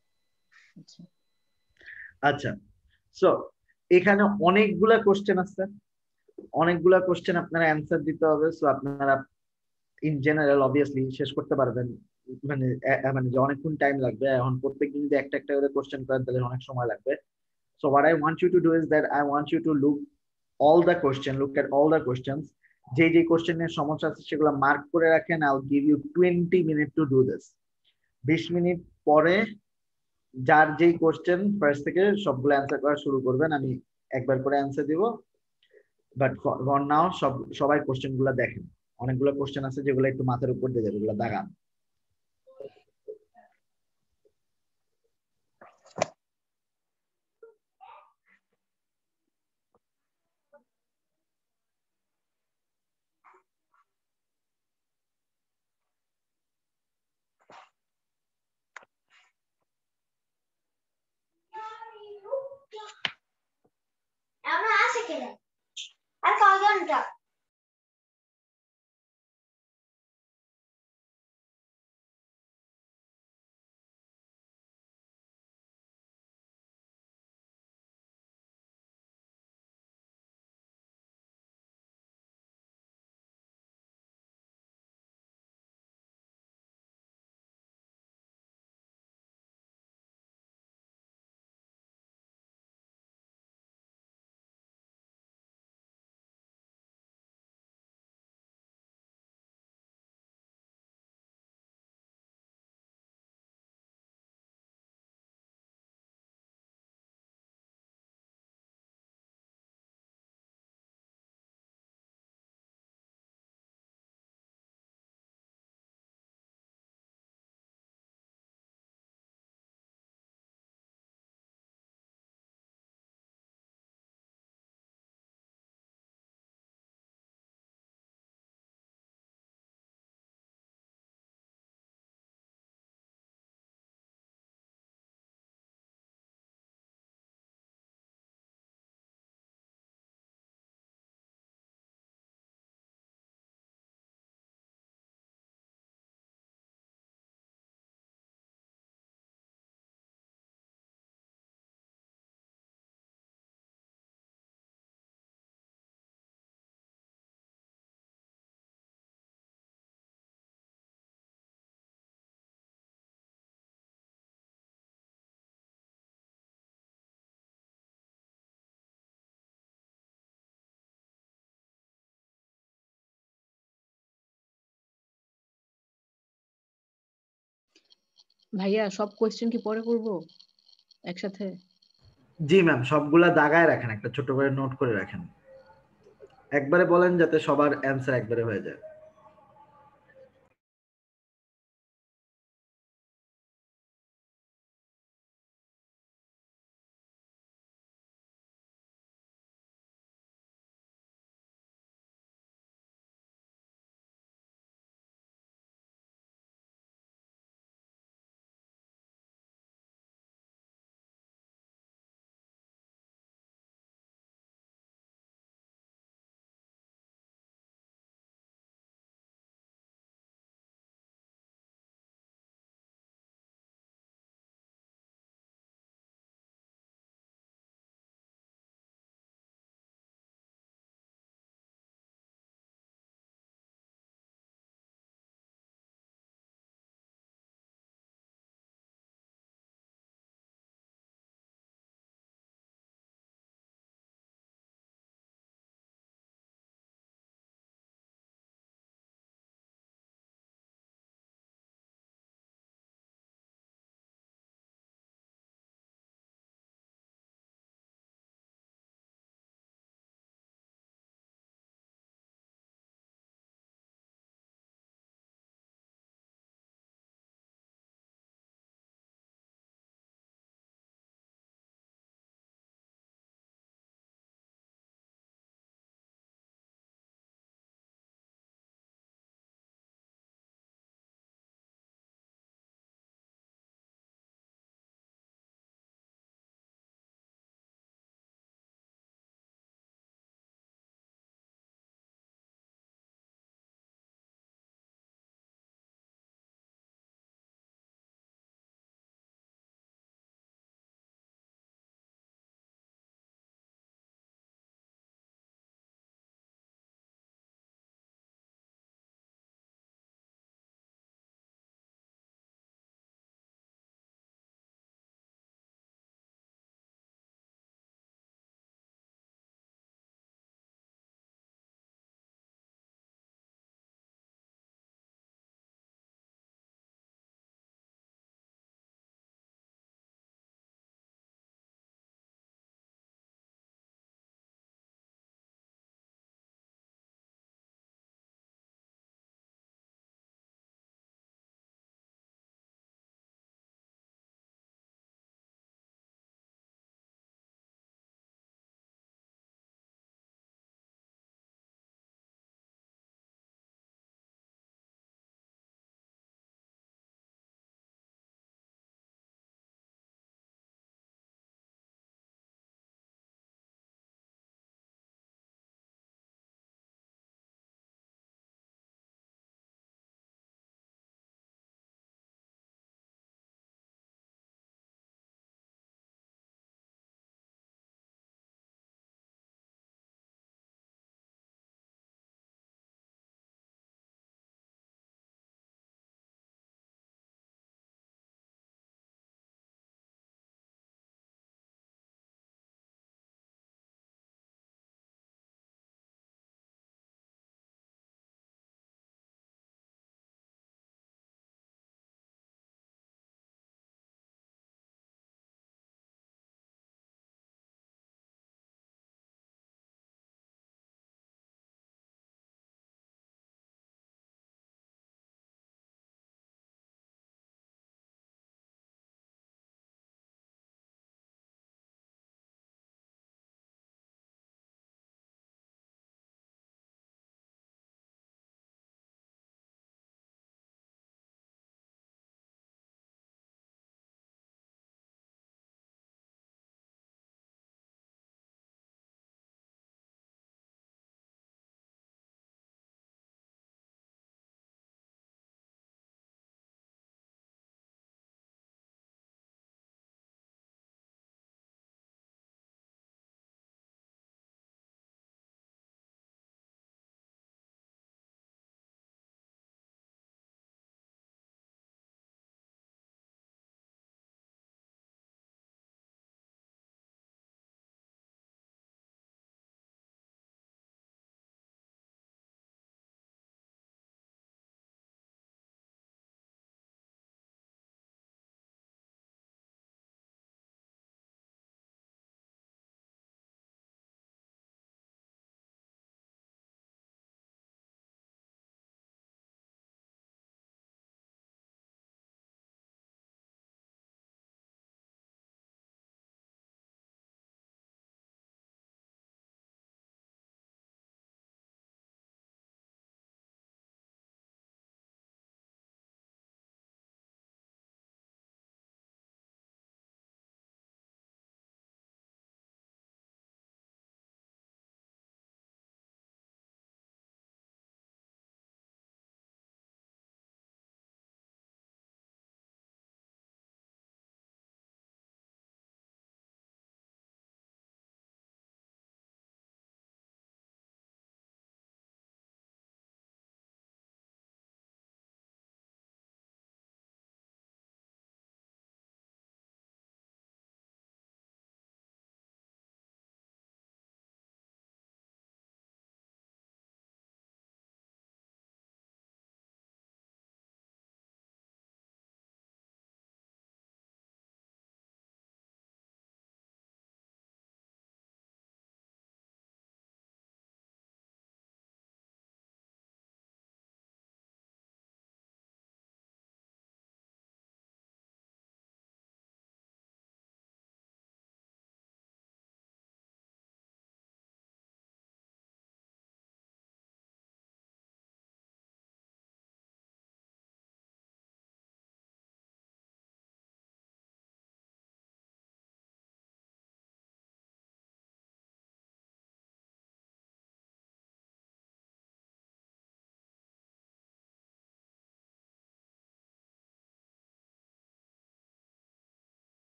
আচ্ছা, সো এখানে অনেকগুলা কোশ্চেন আছে, অনেকগুলা কোশ্চেন আপনারা অ্যান্সার দিতে হবে। সো আপনারা ইন জেনারেল অবভিয়াসলি শেষ করতে পারবেন, মানে মানে যে অনেকক্ষণ টাইম লাগবে, এখন প্রত্যেকদিন যদি একটা একটা করে কোশ্চেন করেন তাহলে অনেক সময় লাগবে। So what I want you to do is that I want you to look at all the questions, যে কোশ্চেনের সমস্যা আছে সেগুলো মার্ক করে রাখেন। I will give you 20 minute to do this. 20 minute পরে যার যেই কোশ্চেন ফার্স্ট থেকে সবগুলো অ্যান্সার করা শুরু করবেন, আমি একবার করে অ্যান্সার দিব, বাট ফর নাও সবাই কোশ্চেন গুলা দেখেন। অনেকগুলো কোশ্চেন আছে যেগুলো একটু মাথার উপর দিয়ে যাবে, এগুলো দাগান। আমরা আসে কেন আর কয় ঘন্টা ভাইয়া সব কোয়েশ্চেন কি পরে করব একসাথে? জি ম্যাম, সবগুলা দাগায় রাখেন, একটা ছোট করে নোট করে রাখেন, একবারে বলেন যাতে সবার অ্যান্সার একবারে হয়ে যায়।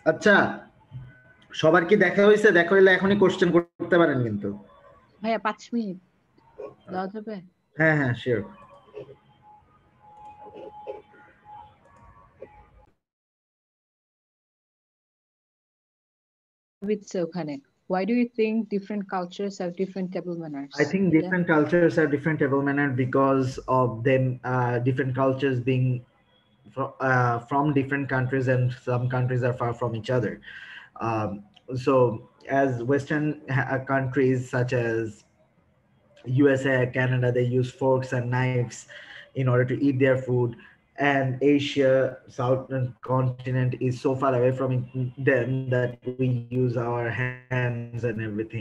আচ্ছা, সবার কি দেখা হয়েছে? দেখা হইলে এখনই কোশ্চেন করতে পারেন কিন্তু। ভাইয়া 5 মিনিট দেওয়া যাবে? হ্যাঁ হ্যাঁ, শিওর। ওখানে why do you think different cultures have different table manners? I think different cultures have different table manner because of them, different cultures being from different countries, and some countries are far from each other. Um, so as Western countries such as USA, Canada, they use forks and knives in order to eat their food. And Asia, southern continent, is so far away from them that we use our hands and everything.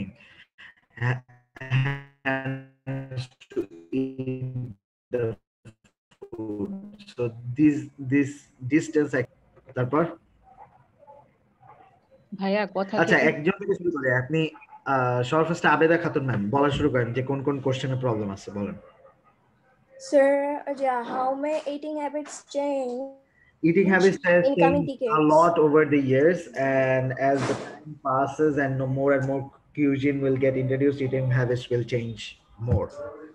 Hands to eat the food. So this distance. তারপর ভাইয়া কথা আচ্ছা, থেকে একজন থেকে শুরু করে আপনি সবার ফার্স্টে আবেদা খাতুন ম্যাম বলা শুরু করেন যে কোন কোন কোশ্চেনের প্রবলেম আছে বলেন। Sir, yeah, how may eating habits change Eating habits has in coming changed a decades? lot over the years, and as the time passes and more and more cuisine will get introduced, eating habits will change more.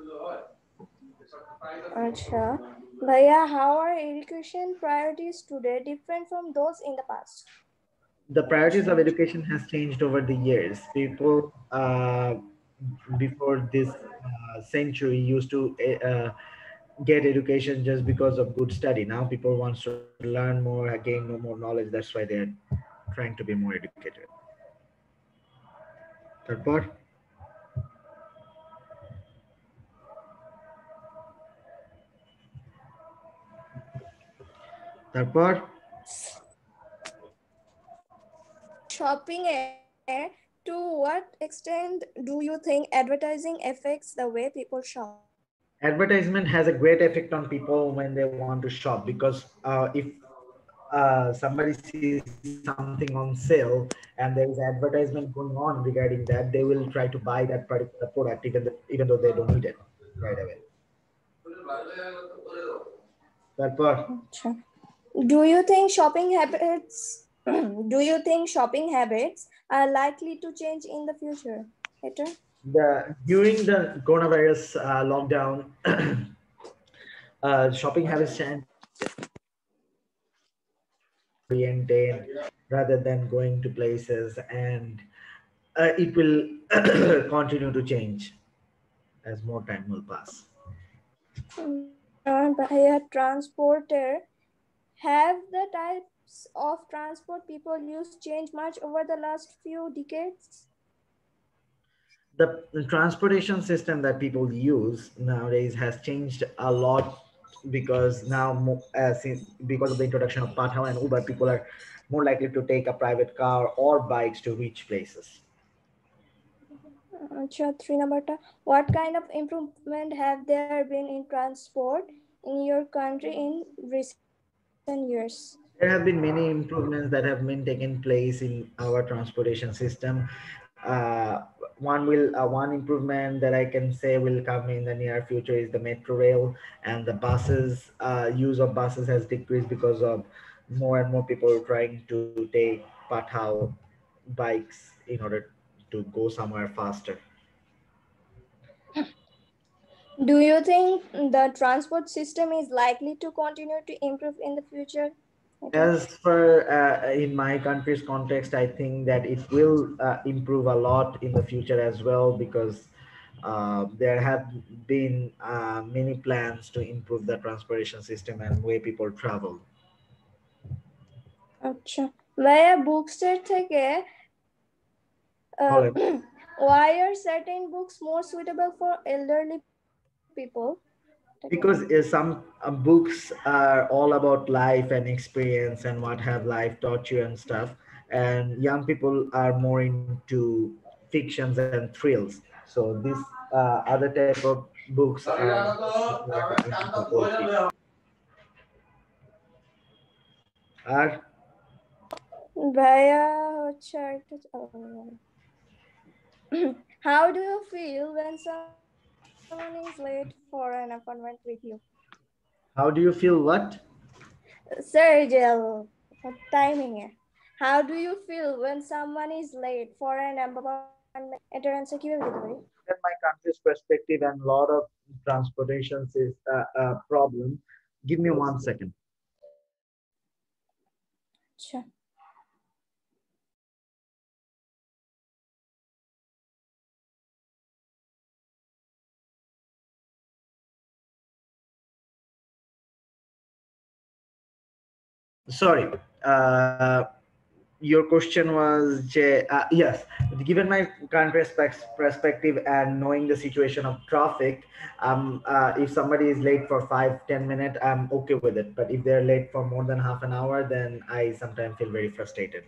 Acha. Bhaiya, how are education priorities today different from those in the past? The priorities of education has changed over the years. People before this century used to get education just because of good study. Now people want to learn more, gain more knowledge. That's why they're trying to be more educated. তারপর তারপর Shopping, to what extent do you think advertising affects the way people shop? Advertisement has a great effect on people when they want to shop, because if somebody sees something on sale and there is advertisement going on regarding that, they will try to buy that particular product even though they don't need it right away. তারপর Do you think shopping habits are likely to change in the future? Later? During the coronavirus lockdown, shopping habits changed oriented rather than going to places, and it will continue to change as more time will pass. By a transporter, have the types of transport people use changed much over the last few decades? The transportation system that people use nowadays has changed a lot, because now because of the introduction of Pathao and Uber, people are more likely to take a private car or bikes to reach places. Three number. What kind of improvement have there been in transport in your country in recent years? There have been many improvements that have been taken place in our transportation system. One improvement that I can say will come in the near future is the metro rail, and the buses. Use of buses has decreased because of more and more people trying to take Pathao bikes in order to go somewhere faster. Do you think the transport system is likely to continue to improve in the future? As for in my country's context, I think that it will improve a lot in the future as well, because there have been many plans to improve the transportation system and way people travel. আচ্ছা ভাইয়া বুকসের থেকে why are certain books more suitable for elderly people? Because some books are all about life and experience and what have life taught you and stuff, and young people are more into fictions and thrills. So this other type of books are আর ভাইয়া হচ্ছে how do you feel when someone is late for an appointment with you? How do you feel what? Sir, timing. How do you feel when someone is late for an appointment? এটার answer কিভাবে দিতে পারি? In my country's perspective and a lot of transportations is a problem. Give me 1 second. আচ্ছা। Sorry. Your question was, yes, given my current perspective and knowing the situation of traffic, if somebody is late for 5-10 minutes, I'm okay with it. But if they're late for more than half an hour, then I sometimes feel very frustrated.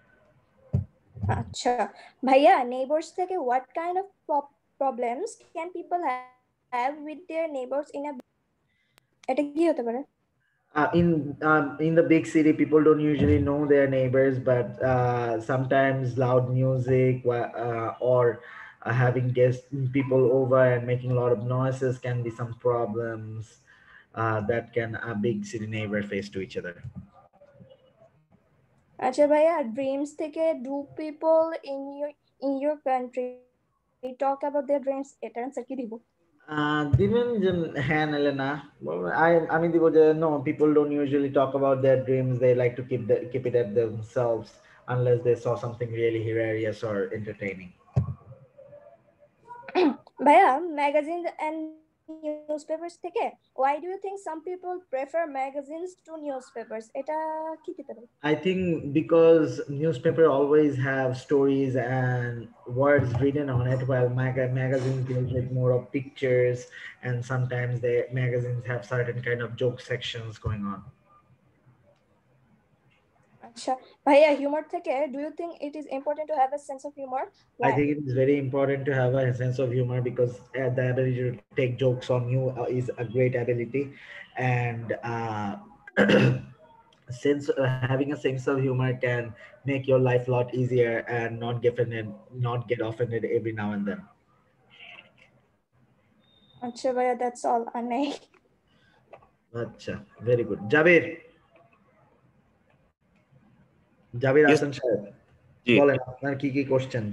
আচ্ছা ভাইয়া, neighbors থেকে what kind of problems can people have with their neighbors in a এটা কি হতে পারে? In the big city, people don't usually know their neighbors, but sometimes loud music or having guest people over and making a lot of noises can be some problems that can a big city neighbor face to each other. আচ্ছা ভাইয়া, dreams থেকে do people in your country talk about their dreams? এটা answer কি দিব? দিবেন যে হ্যাঁ নাহলে না। আমি দিব যে no, people don't usually talk about their dreams. They like to keep it at themselves unless they saw something really hilarious or entertaining. ভাইয়া, magazines and newspapers থেকে why do you think some people prefer magazines to newspapers? এটা কি দিতে পারি? I think because newspaper always have stories and words written on it, while magazines deal with more of pictures, and sometimes the magazines have certain kind of joke sections going on. আচ্ছা ভাইয়া, humor থেকে do you think it is important to have a sense of humor? Why? I think it is very important to have a sense of humor because the ability to take jokes on you is a great ability, and having a sense of humor can make your life a lot easier and not get offended every now and then. আচ্ছা ভাইয়া, that's all. Anay. Acha, very good. Jabir Hasan Saheb, বলেন আপনার কি কি question?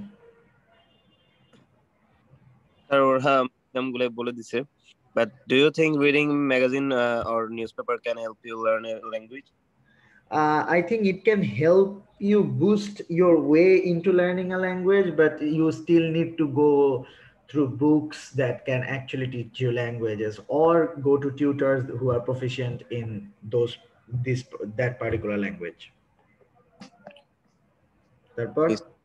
Sir ওরা নামগুলো বলে দিছে, but do you think reading magazine or newspaper can help you learn a language? I think it can help you boost your way into learning a language, but you still need to go through books that can actually teach you languages, or go to tutors who are proficient in that particular language. তারপর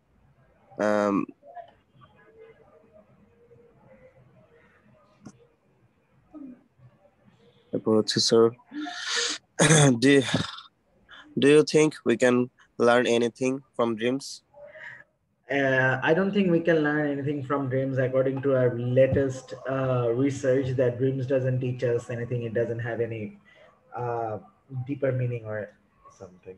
sir, do you think we can learn anything from dreams? I don't think we can learn anything from dreams. According to our latest research, that dreams doesn't teach us anything. It doesn't have any deeper meaning or something.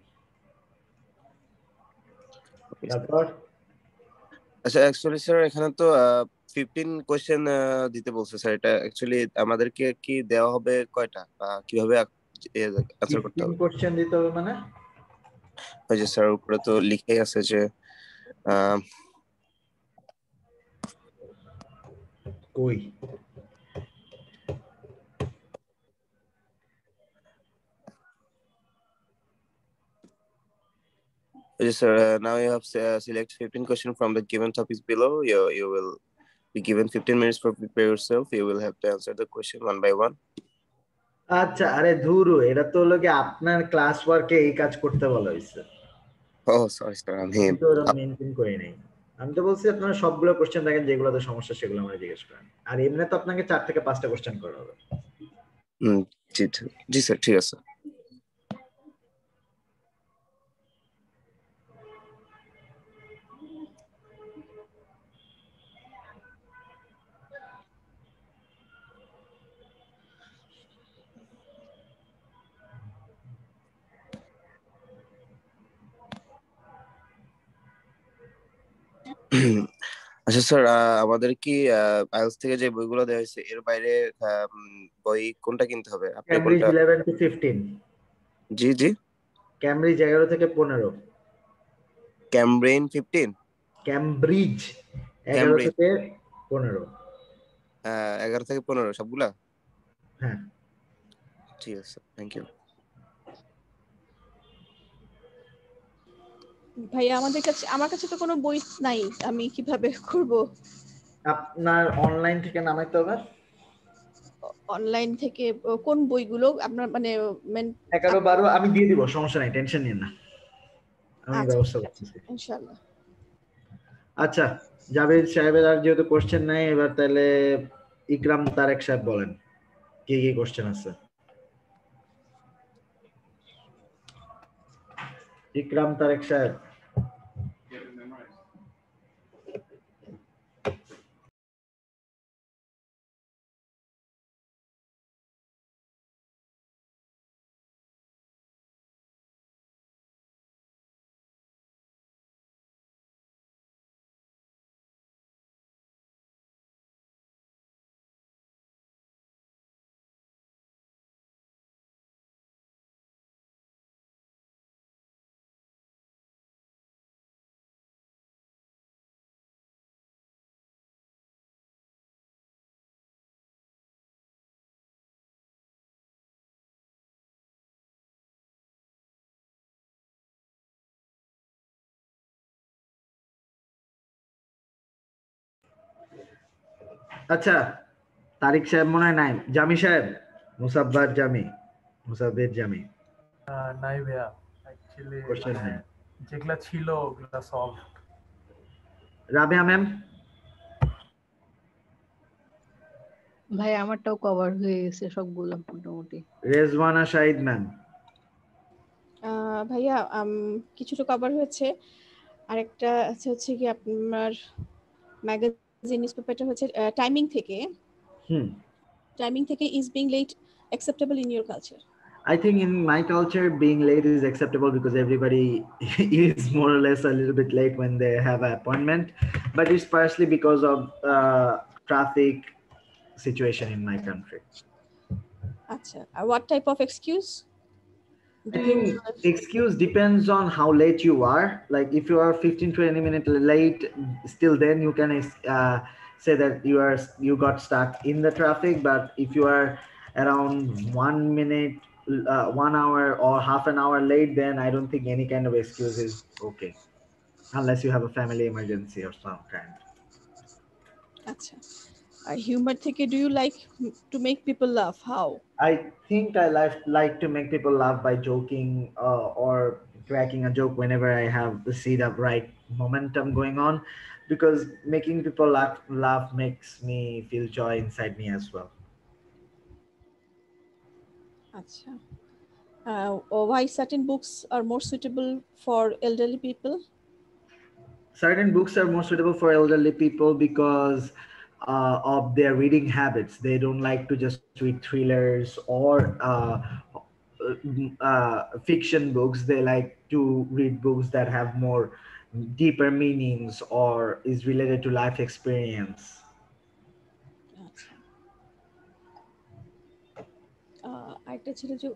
আচ্ছা, actually sir এখানে তো 15 question দিতে বলছে sir. এটা actually আমাদেরকে কি দেওয়া হবে কয়টা, কিভাবে অ্যানসার করতে হবে? 15 কোশ্চেন দিতে হবে মানে? ওই যে স্যার উপরে তো লিখেই আছে যে কই Yes, sir. Now you have select 15 questions from the given topics below. You will be given 15 minutes for prepare yourself. You will have to answer the question one by one. আচ্ছা, আরে ধুরু, এটা তো হলো কি আপনার ক্লাস ওয়ার্কে এই কাজ করতে বলা হয়েছে। সরি স্যার, আমি তো মেনটেন করি নাই। আমি তো বলছি আপনারা সবগুলো কোশ্চেন দেখেন, যেগুলোতে সমস্যা সেগুলো আমরা জিজ্ঞেস করেন। আর এমনি তো আপনাকে 4 থেকে 5টা কোশ্চেন করা হবে। জি স্যার, ঠিক আছে। আচ্ছা স্যার, আমাদের কি আইএলটিএস থেকে যে বইগুলো দেওয়া হয়েছে এর বাইরে বই কোনটা কিনতে হবে? Cambridge 11 to 15। জি জি, ক্যামব্রিজ 11 থেকে 15। ক্যামব্রেইন 15 ক্যামব্রিজ 11 ক্যামব্রিজ থেকে 15। 11 থেকে 15 সবগুলা? হ্যাঁ ঠিক আছে, থ্যাংক ইউ। ভাইয়া আমার কাছে তো কোনো বই নাই, আমি কিভাবে করব? আপনার অনলাইন থেকে নামাইতে হবে। অনলাইন থেকে কোন বইগুলো আপনার মানে 11 12 আমি দিয়ে দিব, সমস্যা নাই, টেনশন নিন না, আমি ব্যবস্থা করতেছি ইনশাআল্লাহ। আচ্ছা, জাভেদ সাহেবের আর যেহেতু কোশ্চেন নাই, এবার তাহলে ইকরাম তারেক সাহেব বলেন কি কি কোশ্চেন আছে। ইকরাম তারেক সাহেব। আচ্ছা, তারিক সাহেব মনে হয় নাই। জামি সাহেব, মুসাব্বার জামি, মুসাব্বির জামি। নাই ভাইয়া, অ্যাকচুয়ালি কোশ্চেন নাই। যেগুলা ছিল ওগুলা সলভ। রাবিয়া ম্যাম। ভাই আমারটাও কভার হয়ে গেছে সবগুলো মোটামুটি। রেজওয়ানা শাহিদ ম্যাম। ভাইয়া কিছুটা কভার হয়েছে। আরেকটা হচ্ছে কি আপনার ম্যাগাজিন নিউজপেপারটা হচ্ছে টাইমিং থেকে is being late acceptable in your culture? I think in my culture, being late is acceptable because everybody is more or less a little bit late when they have an appointment, but it's partially because of traffic situation in my country. Acha, what type of excuse? I think excuse depends on how late you are. Like if you are 15-20 minutes late, still then you can say that you got stuck in the traffic. But if you are around 1 minute, 1 hour or half an hour late, then I don't think any kind of excuse is okay, unless you have a family emergency or some kind. Acha, humor থেকে do you like to make people laugh? How? I think I like to make people laugh by joking or cracking a joke whenever I have see the right momentum going on, because making people laugh makes me feel joy inside me as well. Acha. Why certain books are more suitable for elderly people? Certain books are more suitable for elderly people because of their reading habits. They don't like to just read thrillers or fiction books. They like to read books that have more deeper meanings or is related to life experience. একটা ছিল যে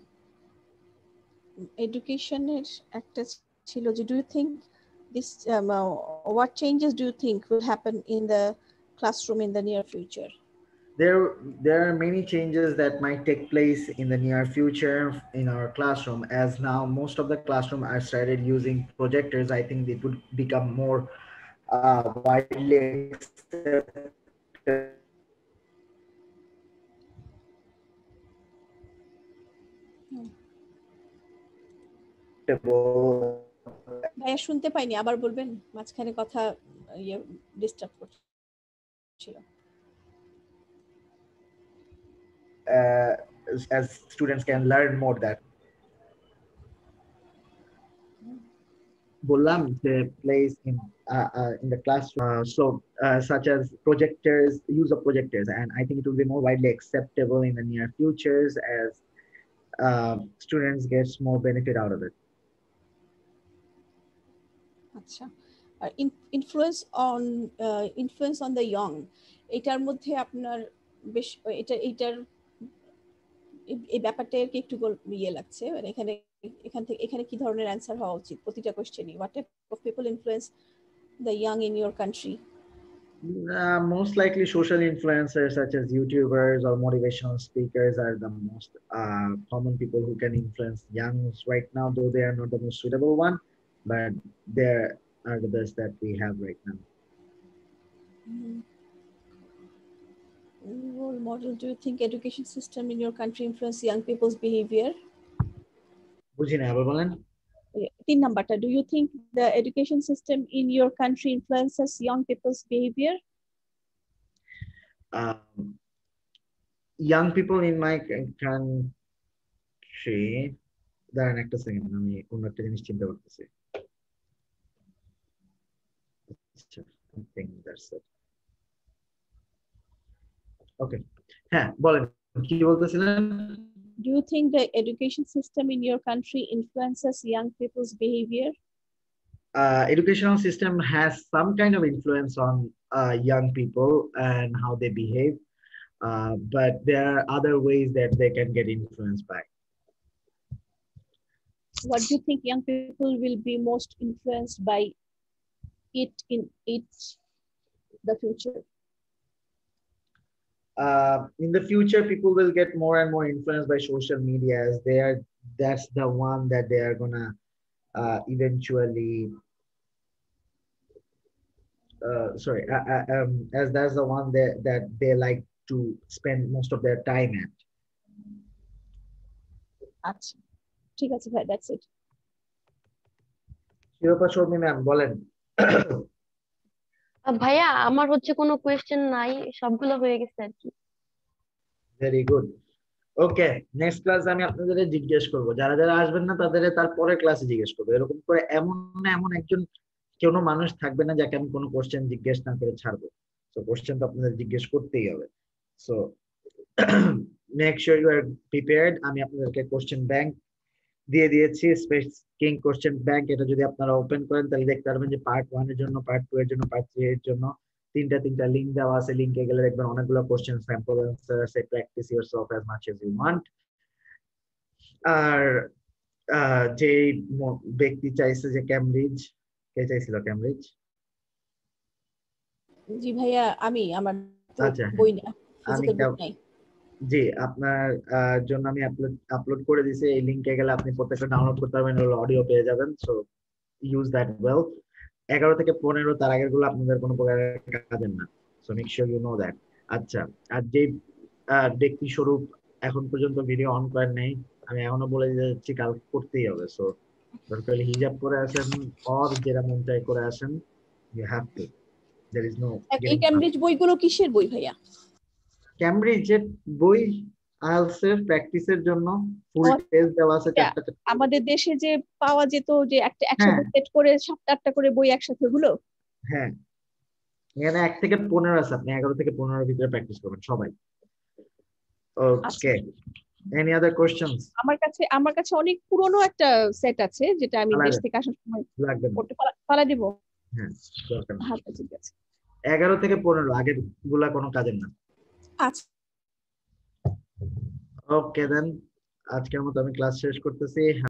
এডুকেশনের একটা ছিল যে do you think this what changes do you think will happen in the classroom in the near future? There are many changes that might take place in the near future in our classroom, as now most of the classroom are started using projectors. I think it would become more widely accepted. ভাইয়া শুনতে পাইনি, আবার বলবেন, মাঝখানে কথা disturb করছিল। As students can learn more that Bolam, they place in the classroom, such as projectors, use of projectors, and I think it will be more widely acceptable in the near futures as students gets more benefit out of it. আচ্ছা, আর influence on the young, এটার মধ্যে আপনার বেশ এটার এই ব্যাপারটা একটু ইয়ে লাগছে, মানে এখানে এখানে কি ধরনের অ্যান্সার হওয়া উচিত প্রতিটা কোশ্চেনই? What type of people influence the young in your country? Most likely social influencers such as YouTubers or motivational speakers are the most common people who can influence youngs right now, though they are not the most suitable one, but they are the best that we have right now. Role model, do you think education system in your country influence young people's behavior? বুঝিনা, আবার বলেন। 3 নাম্বারটা, do you think the education system in your country influences young people's behavior? Young people in my country, দাঁড়ান একটা second, আমি অন্য একটা জিনিস চিন্তা করতেছি। I think that's it. Okay, হ্যাঁ বলেন, কি বলতেছিলেন? Do you think the education system in your country influences young people's behavior? Educational system has some kind of influence on young people and how they behave, but there are other ways that they can get influenced by. What do you think young people will be most influenced by it in the future? In the future, people will get more and more influenced by social media, as that's the one that they are gonna eventually as that's the one that they like to spend most of their time at. আচ্ছা, ঠিক আছে ভাই, that's it. শিরোপা Sharmi ma'am বলেন। ভাইয়া আমার হচ্ছে কোনো কোয়েশ্চেন নাই, সবগুলো হয়ে গেছে আর কি। Very good. ওকে, নেক্সট ক্লাসে আমি আপনাদের জিজ্ঞেস করব, যারা যারা আসবেন না তাদের তারপরের ক্লাসে জিজ্ঞেস করবো। এরকম করে এমন একজন কোনো মানুষ থাকবে না যাকে আমি কোনো কোশ্চেন জিজ্ঞেস না করে ছাড়বো। তো কোশ্চেন তো আপনাদের জিজ্ঞেস করতেই হবে। So make sure you are prepared. আমি আপনাদেরকে কোশ্চেন ব্যাংক দিয়ে দিয়েছি, স্পেসিং কোশ্চেন ব্যাংক। এটা যদি আপনারা ওপেন করেন তাহলে দেখতে পারবেন যে পার্ট 1 এর জন্য, পার্ট 2 এর জন্য, পার্ট 3 এর জন্য তিনটা লিংক দেওয়া আছে। লিংকে গেলে দেখবেন অনেকগুলো question, sample answer, say practice yourself as much as you want. আর যে ব্যক্তি চাইছে যে ক্যামব্রিজ, কে চাইছিল ক্যামব্রিজ? জি ভাইয়া, আমার আচ্ছা, বই না, আমি ফিজিক্যাল বই নাই। জি, আপনার জন্য আমি আপলোড করে দিয়েছি। এই লিংকে গেলে আপনি প্রত্যেকটা ডাউনলোড করতে পারবেন, অডিও পেয়ে যাবেন। So use that well. 11 থেকে 15 তার আগের গুলো আপনাদের কোনো প্রকার কাজের না। So make sure you know that. আচ্ছা, আর যে ব্যক্তি স্বরূপ এখন পর্যন্ত ভিডিও অন করেন নাই, আমি এখনো বলে দিচ্ছি কাল করতেই হবে। সো দরকার হিজাব করে আসেন, অর যেটা মন চাই করে আসেন, you have to. There is no. এই ক্যামব্রিজ বইগুলো কিসের বই ভাইয়া? ক্যামব্রিজের বই, আইএলটিএস এর প্র্যাকটিসের জন্য ফুল টেস্ট দেওয়া আছে। আমাদের দেশে যে পাওয়া যেত যে একসাথে সেট করে 7-8টা করে বই একসাথে, ওগুলো? হ্যাঁ, এখানে 1 থেকে 15 আছে, আপনি 11 থেকে 15 এর ভিতরে প্র্যাকটিস করবেন সবাই। Okay, any other questions? আমার কাছে অনেক পুরনো একটা সেট আছে যেটা আমি দেশ থেকে আসার সময় করতে পালা দেব। হ্যাঁ, দরকার নেই। হ্যাঁ, ঠিক আছে। 11 থেকে 15 আগের গুলা কোনো কাজের না। আচ্ছা, ওকে দেন, আজকের মতো আমি ক্লাস শেষ করতেছি।